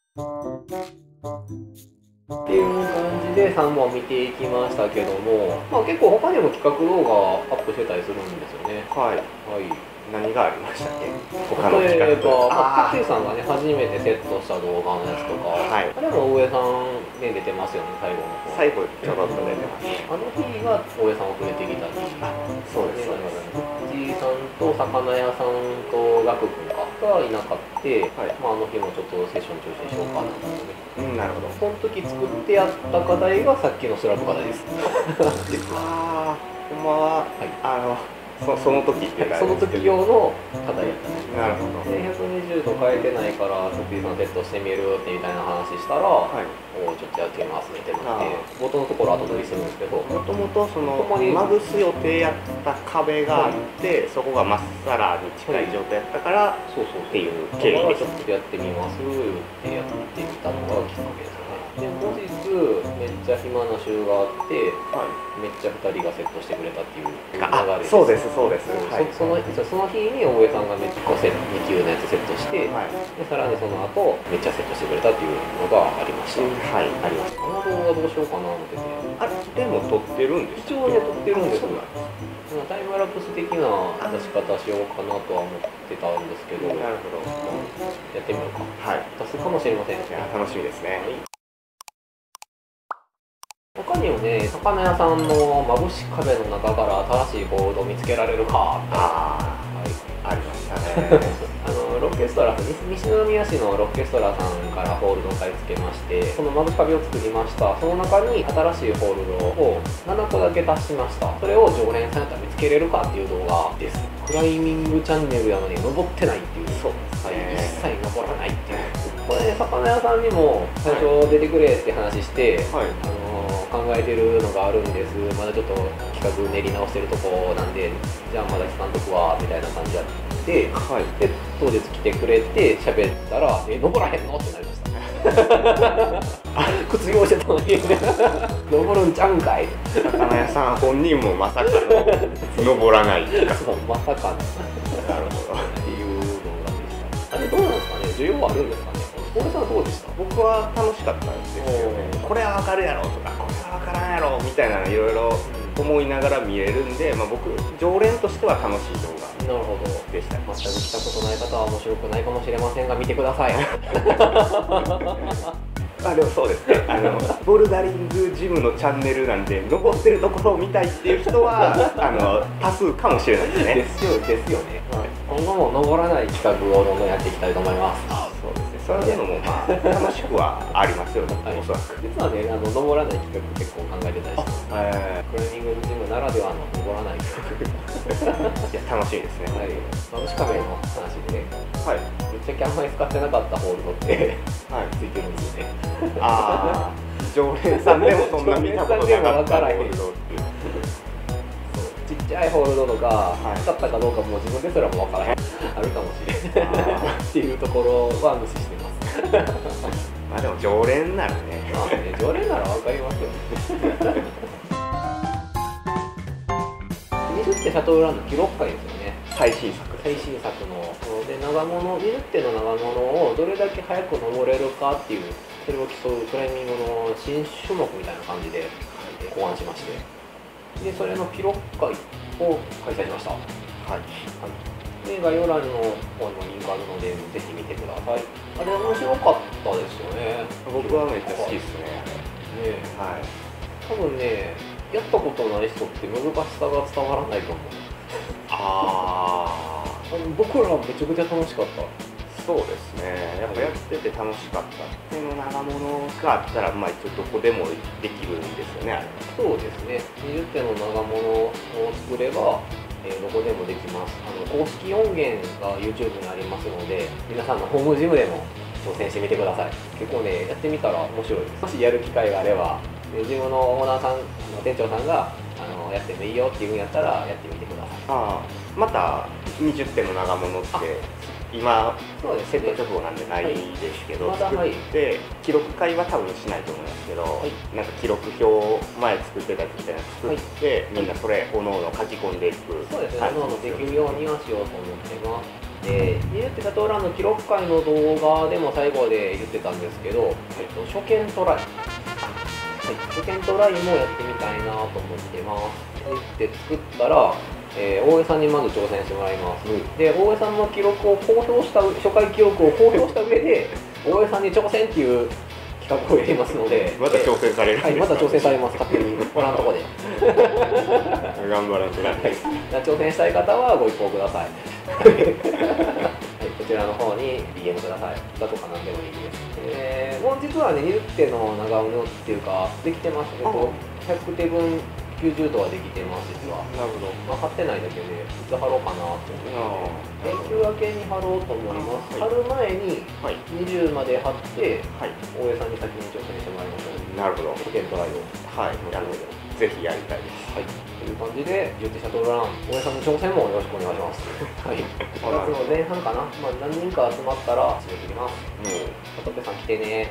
Speaker 1: っていう感じでさんぼん見ていきましたけども、まあ、結構他にも企画動画アップしてたりするんですよね。はい、はい、
Speaker 2: 何がありましたっけ？
Speaker 1: 例えば、まあ、タッティさんがね初めてセットした動画のやつとか、はい、あれも大江さんね出てますよね、最後の方。
Speaker 2: 最後ちょろっと出てます。
Speaker 1: あの日は大江さん遅れてきたり、
Speaker 2: そうですそうです。
Speaker 1: 藤井さんと魚屋さんとガク君かがいなかった、はい、まあ、あの日もちょっとセッション中止しようかなと思って、
Speaker 2: うん、なるほど。
Speaker 1: その時作ってやった課題がさっきのスラブ課題です。
Speaker 2: ああ、ほんまは、はい、あのそ, その時って
Speaker 1: その時用の課題やったね。
Speaker 2: なるほど。
Speaker 1: でひゃくにじゅうど変えてないからスピードのテストしてみるってみたいな話したら、はい、おちょっとやってみますってなって、冒頭のところ後取りするんですけど、
Speaker 2: もともとそのまぶす予定やった壁があって、はい、そこがまっさらに近い状態やったから、はい、そうそうっていう経緯でちょっとやってみますってやってみたのがきっかけですね。で後日めっちゃ暇な週があって、はい、めっちゃふたりがセットしてくれたっていう流れです。 そうですそうです、
Speaker 1: はい、そ, そ, のその日に大江さんがめっちゃに級のやつセットして、はい、でさらにその後めっちゃセットしてくれたっていうのがありました。はい、ありました。あの動画どうしようかな思ってて、
Speaker 2: あれでも撮ってるんです
Speaker 1: 一応ね撮ってるんですよ。タイムラプス的な出し方しようかなとは思ってたんですけど、
Speaker 2: なるほど、
Speaker 1: まあ、やってみようか。
Speaker 2: はい、
Speaker 1: 出すかもしれません。いや
Speaker 2: 楽しみですね。はい、
Speaker 1: 他にもね、魚屋さんのまぶし壁の中から新しいホールドを見つけられるかってあ、
Speaker 2: はい、ありましたね。
Speaker 1: あのロッケストラ西宮市のロッケストラさんからホールドを買い付けまして、そのまぶし壁を作りました。その中に新しいホールドをななこだけ足しました。それを常連さんやったら見つけれるかっていう動画です。クライミングチャンネルやのに登ってないっていう、そうですね、はい、一切登らないっていう。これね、魚屋さんにも最初出てくれって話して、はい、あの考えてるのがあるんです、まだちょっと企画練り直してるとこなんで、じゃあまだ聞かんとくわみたいな感じやって、はい、で当日来てくれて喋ったら「え登らへんの?」ってなりました。靴用意してたのに登るんちゃうんかい。
Speaker 2: 魚屋さん本人もまさかの登らない
Speaker 1: そうまさかのなるほどっていう動画でした。あれどうなんですかね、需要はあるんですかね。大江さんはどうでした？
Speaker 2: 僕は楽しかったんですよね。これはわかるやろとか、これはわからんやろみたいなのいろいろ思いながら見れるんで、まあ、僕常連としては楽しい動画
Speaker 1: なるほどでした。全く来たことない方は面白くないかもしれませんが見てください。
Speaker 2: あでもそうですね、あのボルダリングジムのチャンネルなんで登ってるところを見たいっていう人はあの多数かもしれないですね。
Speaker 1: ですよですよね、はい、今後も登らない企画をどんどんやっていきたいと思います。
Speaker 2: そうですね、それでもまあ楽しくはありますよね、はい、おそらく。
Speaker 1: 実はね、あの登らない企画結構考えてたりします。クライミングジムならではの登らない企画
Speaker 2: いや楽しみですね。
Speaker 1: はい、まぶし壁の話でね、はい、ぶっちゃけあんまり使ってなかったホールドって、はい、ついてるんですよね。
Speaker 2: ああ、常連さんでもそんな見たことなかったホールド。
Speaker 1: ちっちゃいホールドとか使ったかどうかもう自分ですらも分からへんあるかもしれないっていうところは無視してます。
Speaker 2: まあでも常連ならね、
Speaker 1: まあね、常連なら分かりますよね。 シャトルランの記録会ですよね。
Speaker 2: 最新作
Speaker 1: 最新作ので長物にじゅってんの長物をどれだけ早く登れるかっていう、それを競うクライミングの新種目みたいな感じで考案しまして、でそれの記録会を開催しました。はい、はい、で概要欄の方にもリンクあるのでぜひ見てください。あれ面白かったですよね。
Speaker 2: 僕はめっちゃ好きですね。
Speaker 1: ね、
Speaker 2: はい、
Speaker 1: 多分ねやったことない人って難しさが伝わらないと思う。ああ、僕らはめちゃくちゃ楽しかった。
Speaker 2: そうですね、やっぱやってて楽しかったっていうの長物があったら、まあ一応どこでもできるんですよね、あれ。
Speaker 1: そうですね、にじゅってんの長物を作れば、えー、どこでもできます。あの公式音源が YouTube にありますので、皆さんのホームジムでも挑戦してみてください。結構ね、やってみたら面白いです。もしやる機会があれば、ジムのオーナーさん、店長さんがあのやってもいいよっていうんやったらやってみてください。
Speaker 2: ああ、またにじゅってんの長物って今
Speaker 1: そうです、
Speaker 2: セット直後なんでないですけど、
Speaker 1: はい、
Speaker 2: 作って記録会は多分しないと思いますけど、はい、なんか記録表前作ってたやつみたいなの作って、はい、みんなそれおのおの書き込んでいく。
Speaker 1: そうですね、おのおのできるようにはしようと思ってます。で、にじゅってんシャトルランの記録会の動画でも最後で言ってたんですけど、えっと、初見トライ、はい、初見トライもやってみたいなと思ってます。で作ったら、えー、大江さんにまず挑戦してもらいます。うん、で、大江さんの記録を公表した、初回記録を公表した上で、大江さんに挑戦っていう企画をやりますので、
Speaker 2: また挑戦されるんですか？
Speaker 1: はい、また挑戦されます、勝手に、ご覧のとこで。
Speaker 2: 頑張らんとな。はい、
Speaker 1: 挑戦したい方はご一報ください。はい、こちらの方に ディーエム ください。だとかなんでもいいです。えー、もう実はね、にじゅってんの長物っていうか、できてますけど、ひゃくてぶんきゅうじゅうどはできてます、実は。
Speaker 2: なるほど。
Speaker 1: まあ、貼ってないだけで、いつ貼ろうかなと思って、連休明けに貼ろうと思います。貼る前ににじゅうまで貼って、はい、大江さんに先に挑戦してもらいましょう。
Speaker 2: なるほど。
Speaker 1: 初見トライを。
Speaker 2: はい、なるほど。ぜひやりたいです。
Speaker 1: はい。という感じで、じゅってんシャトルラン、大江さんの挑戦もよろしくお願いします。はい。ごがつの前半かな。まあ、何人か集まったら締め切ります。もう、佐竹さん来てね。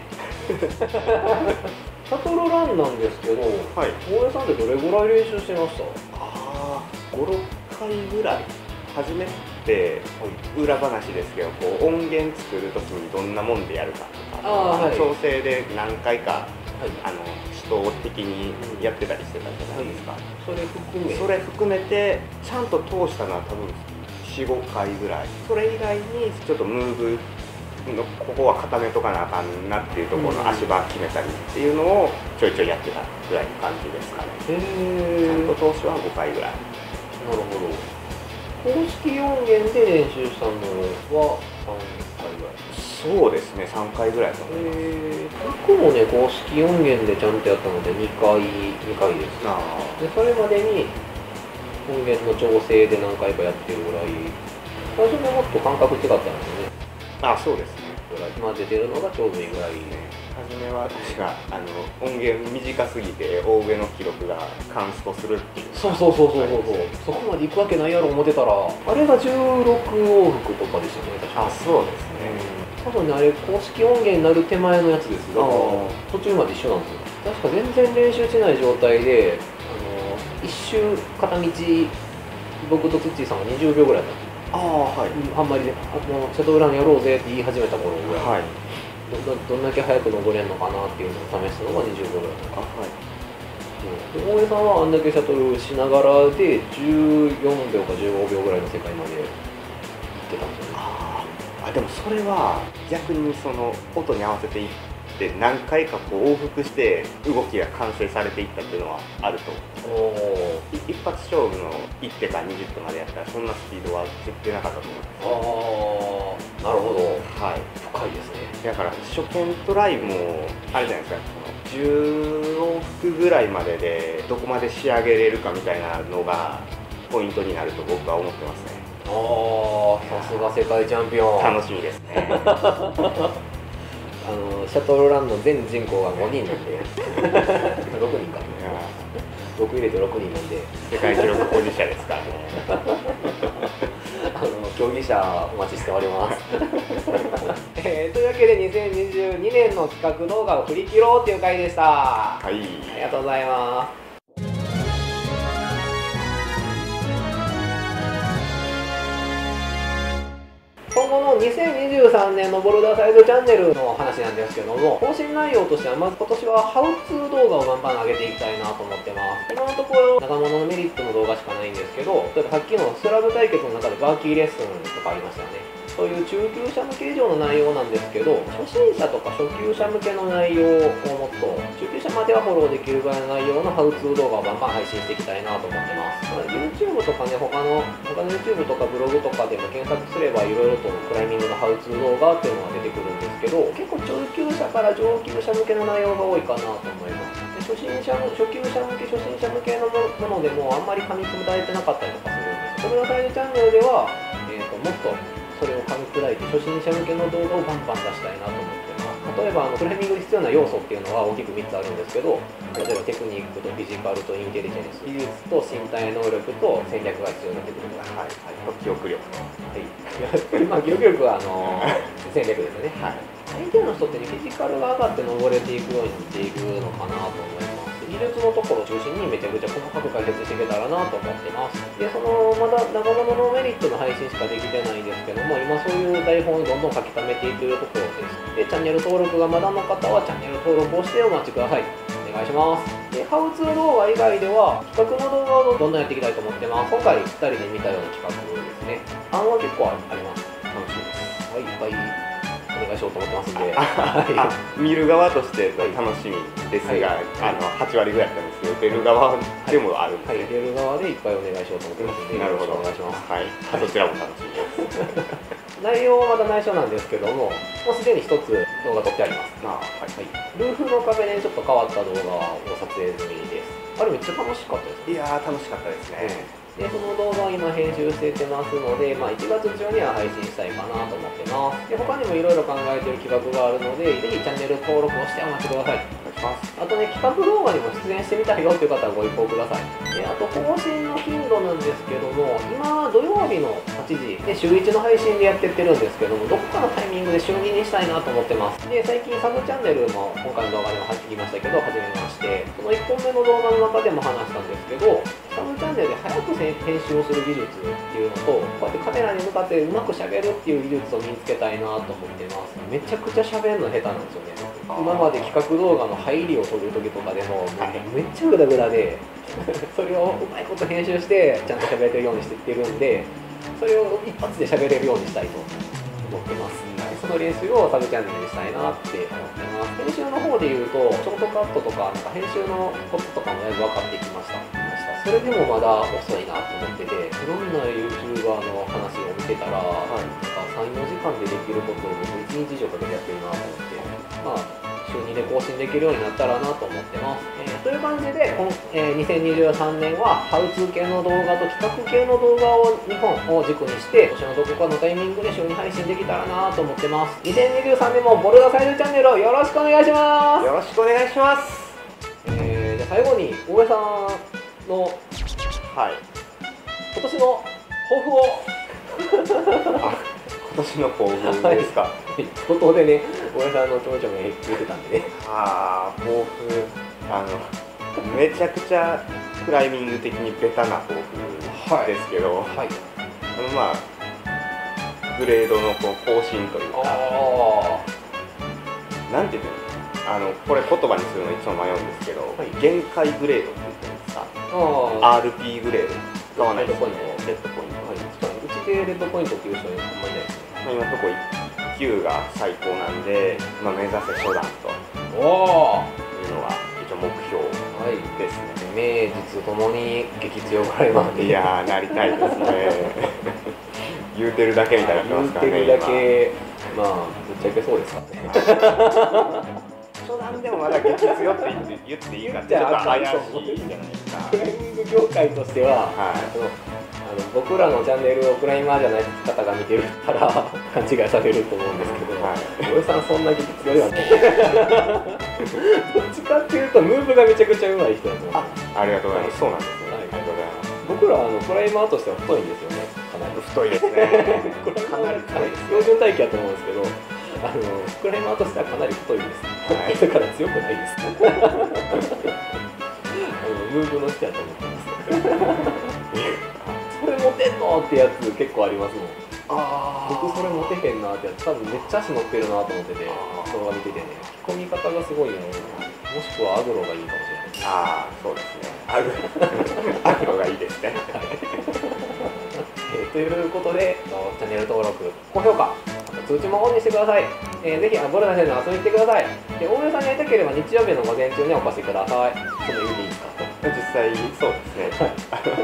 Speaker 1: シャトルランなんですけど、はい、大江さんってどれぐらい練習してました？
Speaker 2: ああ、ご、ろっかいぐらい。初めて、はい、裏話ですけど、こう音源作るときにどんなもんでやるかとか、あ、はい、調整で何回か、はい、あの指導的にやってたりしてたじゃないですか。はい、
Speaker 1: それ含め
Speaker 2: それ含めてちゃんと通したのは多分よん、ごかいぐらい。それ以外にちょっとムーブのここは固めとかなあかんなっていうところの足場決めたりっていうのをちょいちょいやってたぐらいの感じですかね。へー、ちゃんと通しはごかいぐらい。
Speaker 1: なるほど。公式音源で練習したのはさんかいぐらい？
Speaker 2: そうですね、さんかいぐらいだと思います。
Speaker 1: え僕もね、公式音源でちゃんとやったのでにかい、にかいです。あでそれまでに音源の調整で何回かやってるぐらい、最初はもっと感覚違ったんですよね。
Speaker 2: あ、そうですね。
Speaker 1: 今出てるのがちょうどいいぐらい。
Speaker 2: 初めは確かあの音源短すぎて大上の記録がカンストするっていう。
Speaker 1: そうそうそうそうそうそう。そこまで行くわけないやろ思ってたら、あれがじゅうろく往復とかでしたね。確か
Speaker 2: あ、そうですね。
Speaker 1: 多分ね、あれ公式音源になる手前のやつですが、途中まで一緒なんですよ。確か全然練習しない状態で、あの一周片道僕とツッチーさんはにじゅうびょうぐらいだったんですよ。ああ、はい。あんまりね、あのシャトルランやろうぜって言い始めた頃ぐらい。はい。ど, どんだけ早く登れるのかなっていうのを試すのがにじゅうびょうぐらいだった。あ、はい。で大江さんはあんだけシャトルしながらでじゅうよんびょうかじゅうごびょうぐらいの世界まで行ってたんですよね。あ
Speaker 2: あ、でもそれは逆にその音に合わせていって何回かこう往復して動きが完成されていったっていうのはあると。お一発勝負のいってかにじゅってまでやったらそんなスピードは出なかったと思います。
Speaker 1: ああ、なるほど。
Speaker 2: はい。
Speaker 1: 深いですね。
Speaker 2: だから初見トライもあれじゃないですか、じゅう往復ぐらいまででどこまで仕上げれるかみたいなのがポイントになると僕は思ってますね。
Speaker 1: ああ、さすが世界チャンピオン。
Speaker 2: 楽しみですね。
Speaker 1: あのシャトルランの全人口がごにんなんでろくにんか、僕入れてろくにんなんで
Speaker 2: 世界記録保持者ですからね。
Speaker 1: あの競技者お待ちしております。えー、というわけでにせんにじゅうにねんの企画動画を振り切ろうっていう回でした。はい、ありがとうございます。
Speaker 7: このにせんにじゅうさんねんのボルダーサイズチャンネルの話なんですけども、更新内容としてはまず今年はハウツー動画をバンバン上げていきたいなと思ってます。今のところ長物のメリットの動画しかないんですけど、例えばさっきのスラブ対決の中でバーキーレッスンとかありましたよね。そういう中級者向け以上の内容なんですけど、初心者とか初級者向けの内容をもっと中級者まではフォローできるぐらいの内容のハウツー動画をバンバン配信していきたいなと思ってます。まあ、YouTube とかね、他の他の YouTube とかブログとかでも検索すればいろいろとクライミングのハウツー動画っていうのが出てくるんですけど、結構中級者から上級者向けの内容が多いかなと思います。で初心者の初級者向け初心者向けのものでもあんまり噛み砕いてなかったりとかするんです。これのサイズチャンネルでは、えー、ともっとそれを噛み砕いて初心者向けの動画をバンバン出したいなと思ってます。例えばあのクライミングに必要な要素っていうのは大きくみっつあるんですけど、例えばテクニックとフィジカルとインテリジェンス、技術と身体能力と戦略が必要になってくる。
Speaker 2: はい、はい、記憶力。
Speaker 7: はい。まあ記憶力はあの戦略ですよね。はい。相手の人ってね、フィジカルが上がって登れていくようになっていくのかなと思います。技術のところを中心にめちゃくちゃ細かく解説していけたらなと思ってます。で、そのまだ長物のメリットの配信しかできてないんですけども、今そういう台本をどんどん書き溜めていくところです。で、チャンネル登録がまだの方はチャンネル登録をしてお待ちください。お願いします。で、ハウツー動画以外では企画の動画をどんどんやっていきたいと思ってます。今回ふたりで見たような企画ですね。案は結構あります。楽しみです。はい、いっぱいお願いしようと思ってますんで、
Speaker 2: あ見る側として楽しみですが、はい、あのはちわりぐらいだったんですけど、出る側でもあるんで、
Speaker 7: はいはい、出る側でいっぱいお願いしようと思ってますんで、
Speaker 2: なるほど、
Speaker 7: お願いします。
Speaker 2: はい、そちらも楽しみです。
Speaker 7: 内容はまだ内緒なんですけども、もうすでに一つ動画撮ってあります。
Speaker 2: あ、はい、はい、
Speaker 7: ルーフの壁でちょっと変わった動画を撮影済みです。あれめっちゃ楽しかったです。
Speaker 2: いやー、楽しかったですね。
Speaker 7: で、その動画を今編集しててますので、まあ、いちがつ中には配信したいかなと思ってます。で、他にもいろいろ考えてる企画があるので、ぜひチャンネル登録をしてお待ちください。お願いします。あとね、企画動画にも出演してみたいよっていう方はご一報ください。で、あと更新の頻度なんですけども、今土曜日のはちじで週いちの配信でやってってるんですけども、どこかのタイミングで週ににしたいなと思ってます。で、最近サブチャンネルも今回の動画でも入ってきましたけど、始めまして、そのいっぽんめの動画の中でも話したんですけど、サブチャンネルで早く編集をする技術っていうのと、こうやってカメラに向かってうまくしゃべるっていう技術を身につけたいなと思ってます。めちゃくちゃしゃべるの下手なんですよね。今まで企画動画の入りを撮る時とかでもめっちゃグダグダでそれをうまいこと編集してちゃんとしゃべれるようにしていってるんで、それを一発でしゃべれるようにしたいと思ってます。その練習をサブチャンネルにしたいなって思ってます。編集の方で言うとショートカットとかなんか編集のコツとかもだいぶ分かってきました。それでもまだ遅いなと思ってて、いろんな YouTuber の話を見てたら、はい、なんかさん、よじかんでできることを僕いちにち以上かけてやってるなと思って、まあ週にで更新できるようになったらなと思ってます。えー、という感じでこの、えー、にせんにじゅうさんねんはハウツー系の動画と企画系の動画をにほんを軸にして今年のどこかのタイミングで週に配信できたらなと思ってます。にせんにじゅうさんねんもボルダーサイズチャンネルをよろしくお願いします。
Speaker 2: よろしくお願いします。
Speaker 7: えー、じゃあ最後に大江さんの、
Speaker 2: はい、
Speaker 7: 今年の抱負を
Speaker 2: あ、今年の抱負ですか。
Speaker 7: 冒頭でね、大江さんのちょめちょめ言ってたんでね。
Speaker 2: ああ、抱負、あのめちゃくちゃクライミング的にベタな抱負ですけど、はいはい、まあグレードのこう更新というか、なんていうの、あのこれ言葉にするのいつも迷うんですけど、はい、限界グレードって言ってるんですか。アールピー グレード使わないですよね。レッドポイント、はい、
Speaker 7: うちでレッドポイントっていう人はあんまりいないですね。
Speaker 2: まあ、今のところいっきゅうが最高なんで、まあ、目指せ初段というのが一応目標ですね。
Speaker 7: はい、名実ともに激強クライマーで、
Speaker 2: いやー、なりたいですね。言うてるだけみたいになってますからね。
Speaker 7: 言うてるだけ、まあぶっちゃけそうですかね。
Speaker 2: 初段でもまだ激強って言って言っていいかってちょっと怪しいじゃないですか。
Speaker 7: クライミング業界としては、はい、あのあの僕らのチャンネルをクライマーじゃない方が見てるから勘違いされると思うんですけど、大江さんそんな激強ではない。どっちかっていうとムーブがめちゃくちゃ上手い人だと思います。
Speaker 2: ありがとうございます。そうなんですね。はい、ありがとうございます。
Speaker 7: 僕らあのクライマーとしては太いんですよね。かなり
Speaker 2: 太いですね。
Speaker 7: かなり太いです。標準体型だと思うんですけど、あのクライマーとしてはかなり太いです。はい、だから強くないです。あのムーブの人だと思ってます。それ持てんのってやつ結構ありますもん。
Speaker 1: 僕それ持てへんなってやつ多分めっちゃ足乗ってるなと思ってて動画見ててね引き込み方がすごいよねもしくはアグロがいいかもしれない
Speaker 2: ああそうですねアグアグロがいいですね
Speaker 1: えー、ということでチャンネル登録高評価通知もオンにしてください、えー、ぜひボルナ先生の遊びに来てくださいで大村さんに会いたければ日曜日の午前中にお越しくださいその意味でいいですか
Speaker 2: 実際そうですね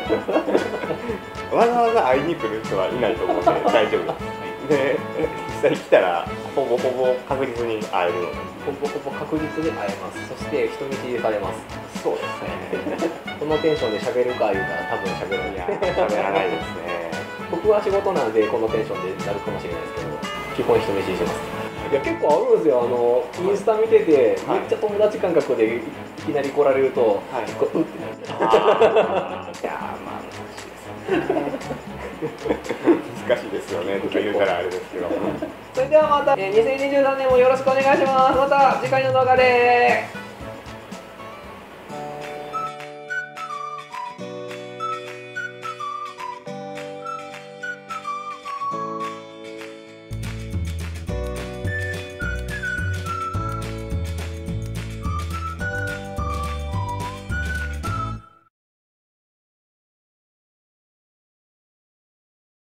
Speaker 2: わざわざ会いに来る人はいないと思うんで大丈夫ですで実際来たらほぼほぼ確実に会えるので
Speaker 1: ほぼほぼ確実に会えますそして人見知りされます
Speaker 2: そうですね
Speaker 1: このテンションで喋るか言うたら多分喋らない
Speaker 2: 喋らないですね
Speaker 1: 僕は仕事なんでこのテンションでなるかもしれないですけど基本人見知りしますいや結構あるんですよあのインスタ見てて、はい、めっちゃ友達感覚でいきなり来られると、はい、結構うってなる
Speaker 2: いやまあ難しいですよね難しいですよねとか言うたらあれですけど
Speaker 1: それではまた、えー、にせんにじゅうさんねんもよろしくお願いしますまた次回の動画で